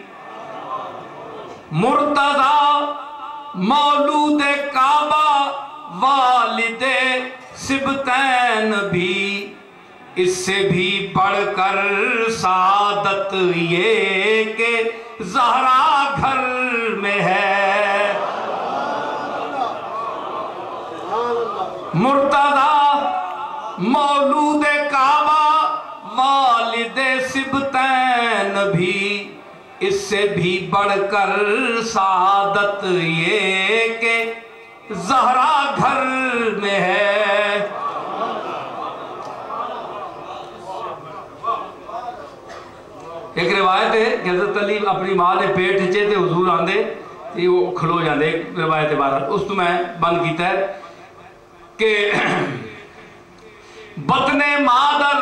مرتضی مولود کعبہ والد سبتین بھی، اس سے بھی بڑھ کر سعادت یہ کہ زہرا گھر میں ہے، مرتضی مولود کعبہ والد سبتین بھی، اس سے بھی بڑھ کر سعادت یہ کہ زہرا گھر میں ہے۔ ایک روایت ہے کہ حضرت علی اپنی ماں نے پیٹ چے تے حضور آندے تے وہ کھلو جاندے، ایک روایت بارہ اس تو میں بند کیتا ہے کہ بطن مادر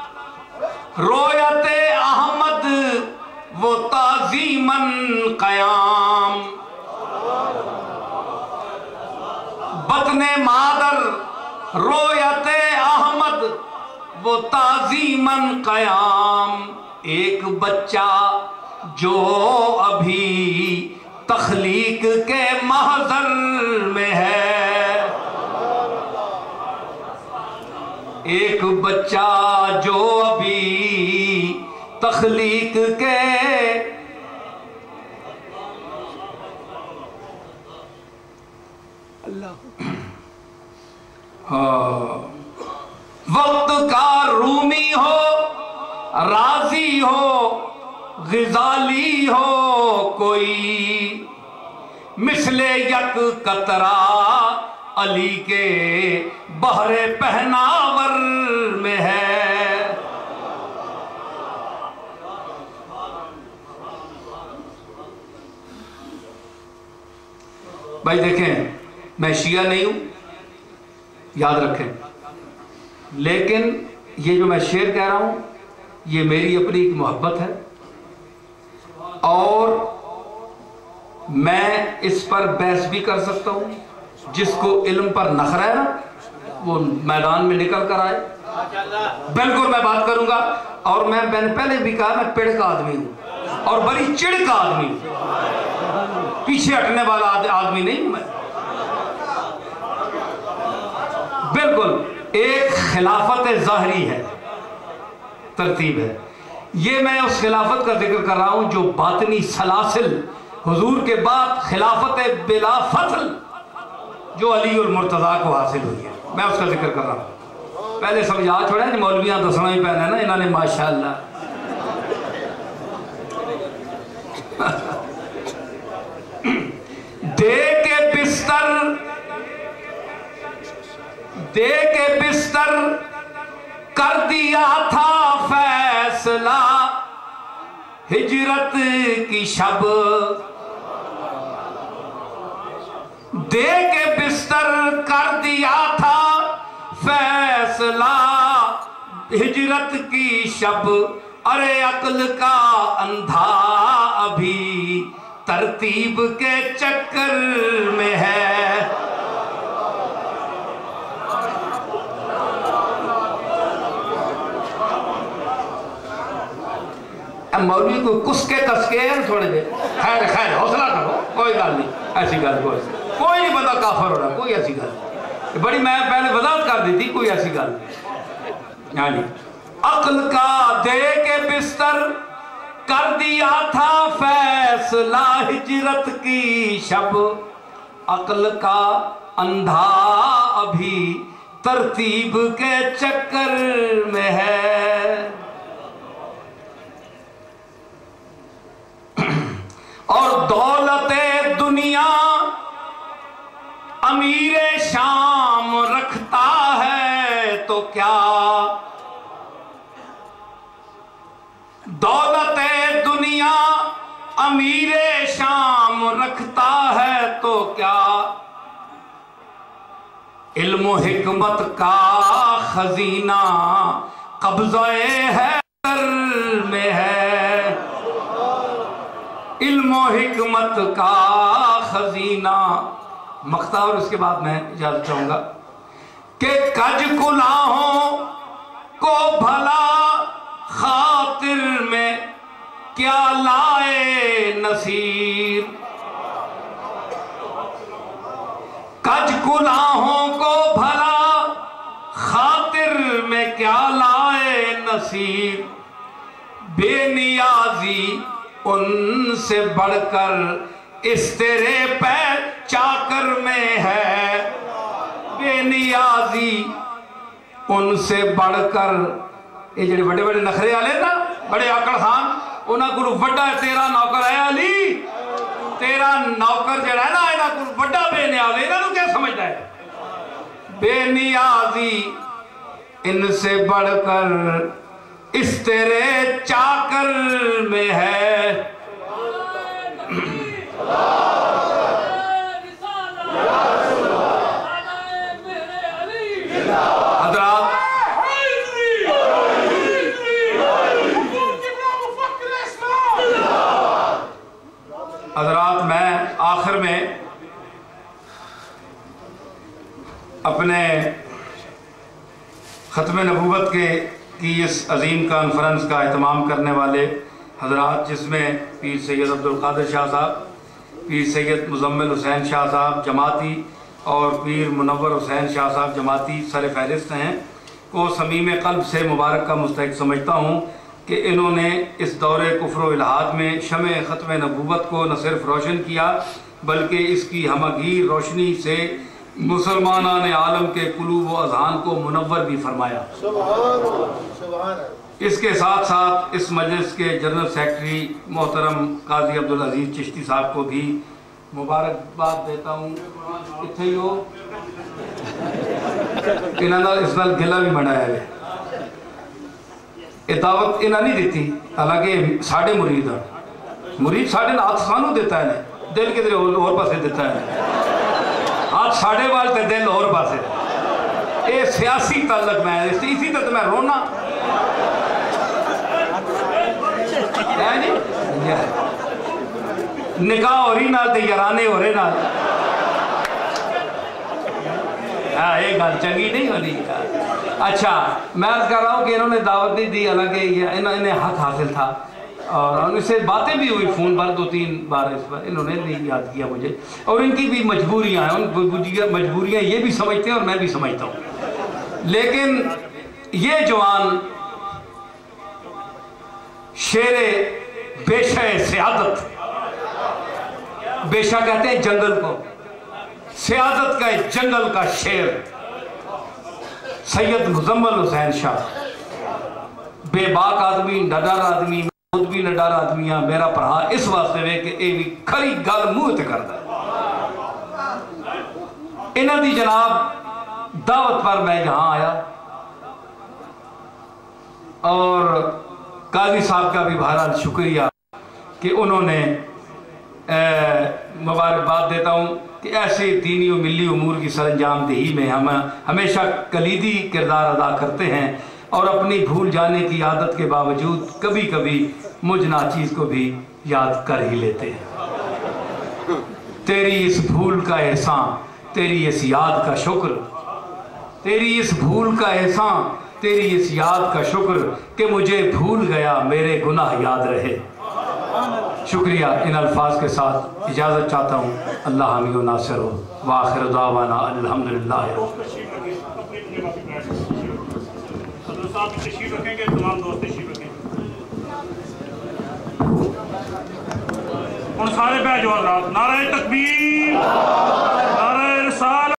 رویت احمد وہ تعظیماً قیام، بطن مادر رویت احمد وہ تعظیماً قیام، ایک بچہ جو ابھی تخلیق کے محضر میں ہے، ایک بچہ جو ابھی تخلیق کے اللہ وقت کا رومی ہو، راضی ہو، غزالی ہو، کوئی مثل یک قطرہ علی کے بحر پہناور میں ہے۔ بھائی دیکھیں، میں شیعہ نہیں ہوں، یاد رکھیں، لیکن یہ جو میں شعر کہہ رہا ہوں یہ میری اپنی ایک محبت ہے، اور میں اس پر بحث بھی کر سکتا ہوں۔ جس کو علم پر نخرہ ہے نا وہ میدان میں نکل کر آئے، بالکل میں بات کروں گا۔ اور میں میں نے پہلے بھی کہا میں پڑھ کا آدمی ہوں اور بڑی چڑ کا آدمی ہوں، پیچھے ہٹنے والا آدمی نہیں ہوں میں، بالکل ایک خلافت ظاہری ہے، ترتیب ہے، یہ میں اس خلافت کا ذکر کر رہا ہوں جو باطنی سلاسل حضور کے بعد خلافت بلا فصل جو علی المرتضیٰ کو حاصل ہوئی ہے، میں اس کا ذکر کر رہا ہوں۔ پہلے سمجھا چھوڑے ہیں مولویاں دسنا ہی پہنے نا انہوں نے ماشاءاللہ دے کے بستر دے کے بستر کر دیا تھا فیصلہ ہجرت کی شب، دے کے بستر کر دیا تھا فیصلہ ہجرت کی شب، ارے عقل کا اندھا ابھی ترتیب کے چکر میں ہے۔ مولوی کو کس کے کس کے ہیں تھوڑے دے، خیر خیر حوصلہ کرو، کوئی گل نہیں، ایسی گل کوئی کوئی نہیں بندہ کافر ہو رہا، کوئی ایسی گل بڑی میں پہلے وضاحت کر دی تھی، کوئی ایسی گل ہاں جی۔ عقل کا دے کے بستر کر دیا تھا فیصلہ ہجرت کی شب، عقل کا اندھا ابھی ترتیب کے چکر میں ہے، اور دولت دنیا امیر شام رکھتا ہے تو کیا، دولت دنیا امیر شام رکھتا ہے تو کیا، علم و حکمت کا خزینہ قبضہ حیدر میں ہے، علم و حکمت کا خزینہ۔ مقطع اور اس کے بعد میں اجازت چاہوں گا کہ کج کلاہوں کو بھلا خاطر میں کیا لائے نصیر، کج کلاہوں کو بھلا خاطر میں کیا لائے نصیر، بے نیازی ان سے بڑھ کر اس تیرے پہ چاکر میں ہے، بے نیازی ان سے بڑھ کر، یہ جڑے بڑے بڑے نخرے والے نا، بڑے آکڑ خان، انہاں کو وڈا تیرا نوکر ہے علی، تیرا نوکر جڑا ہے نا انہاں کو وڈا بے نیاز ہے، انہاں کو کیا سمجھتا ہے؟ بے نیازی ان سے بڑھ کر اس تیرے چاکر میں ہے، حضرات حضرات میں آخر میں اپنے ختم نبوت کے کی اس عظیم کانفرنس کا اہتمام کرنے والے حضرات، جس میں پیر سید عبد القادر شاہ صاحب، پیر سید مزمل حسین شاہ صاحب جماعتی اور پیر منور حسین شاہ صاحب جماعتی سر فہرست ہیں، کو صمیم قلب سے مبارک کا مستحق سمجھتا ہوں کہ انہوں نے اس دور کفر و الحاد میں شمع ختم نبوت کو نہ صرف روشن کیا بلکہ اس کی ہمگیر روشنی سے مسلمانان عالم کے قلوب و اذہان کو منور بھی فرمایا۔ اس کے ساتھ ساتھ اس مجلس کے جنرل سیکرٹری محترم قاضی عبدالعزیز چشتی صاحب کو بھی مبارکباد دیتا ہوں۔ اتنے ہی ہو انہوں نے اس نال گلہ بھی بنایا ہے، یہ دعوت انہوں نہیں دیتی، حالانکہ ساڑھے مرید ہیں، مرید ساڑھے ہاتھ سانو دیتا ہے، دل کے دل اور پاسے دیتا ہے، ہاتھ ساڑھے والتے دل اور پاسے، یہ سیاسی تعلق میں ہے، اسی طرح میں رونا ہے جی، نکاح ہو رہی نال تے یارانے ہو رہے نال، ہاں یہ گل چنگی نہیں ہو رہی۔ اچھا میں عرض کر رہا ہوں کہ انہوں نے دعوت نہیں دی، حالانکہ انہیں حق حاصل تھا، اور ان سے باتیں بھی ہوئی فون پر دو تین بار، اس پر انہوں نے نہیں یاد کیا مجھے، اور ان کی بھی مجبوریاں ہیں، ان مجبوریاں یہ بھی سمجھتے ہیں اور میں بھی سمجھتا ہوں، لیکن یہ جوان شیر بیشہ سیادت، بیشہ کہتے ہیں جنگل کو، سیادت کا جنگل کا شیر سید مزمل حسین شاہ، بے باک آدمی، نڈر آدمی، خود بھی نڈر آدمی ہے، میرا پڑھا اس واسطے وے کہ اے بھی کھری گل منہ تے کردا ہے۔ انہاں دی جناب دعوت پر میں یہاں آیا، اور قاضی صاحب کا بھی بہرحال شکریہ کہ انہوں نے مبارکباد دیتا ہوں کہ ایسے دینی و ملی امور کی سر انجام دہی میں ہم ہمیشہ کلیدی کردار ادا کرتے ہیں، اور اپنی بھول جانے کی عادت کے باوجود کبھی کبھی مجھ ناچیز کو بھی یاد کر ہی لیتے ہیں۔ تیری اس بھول کا احسان، تیری اس یاد کا شکر، تیری اس بھول کا احسان، تیری اس یاد کا شکر کہ مجھے بھول گیا میرے گناہ یاد رہے۔ شکریہ، ان الفاظ کے ساتھ اجازت چاہتا ہوں، اللہ حامی و ناصر ہو، وآخر دعوانا الحمدللہ۔ حضرت صاحب تشریف رکھیں گے، تمام دوست تشریف رکھیں گے، ان سارے پہ جو حضرات، نعرہ تکبیر، نعرہ رسالت۔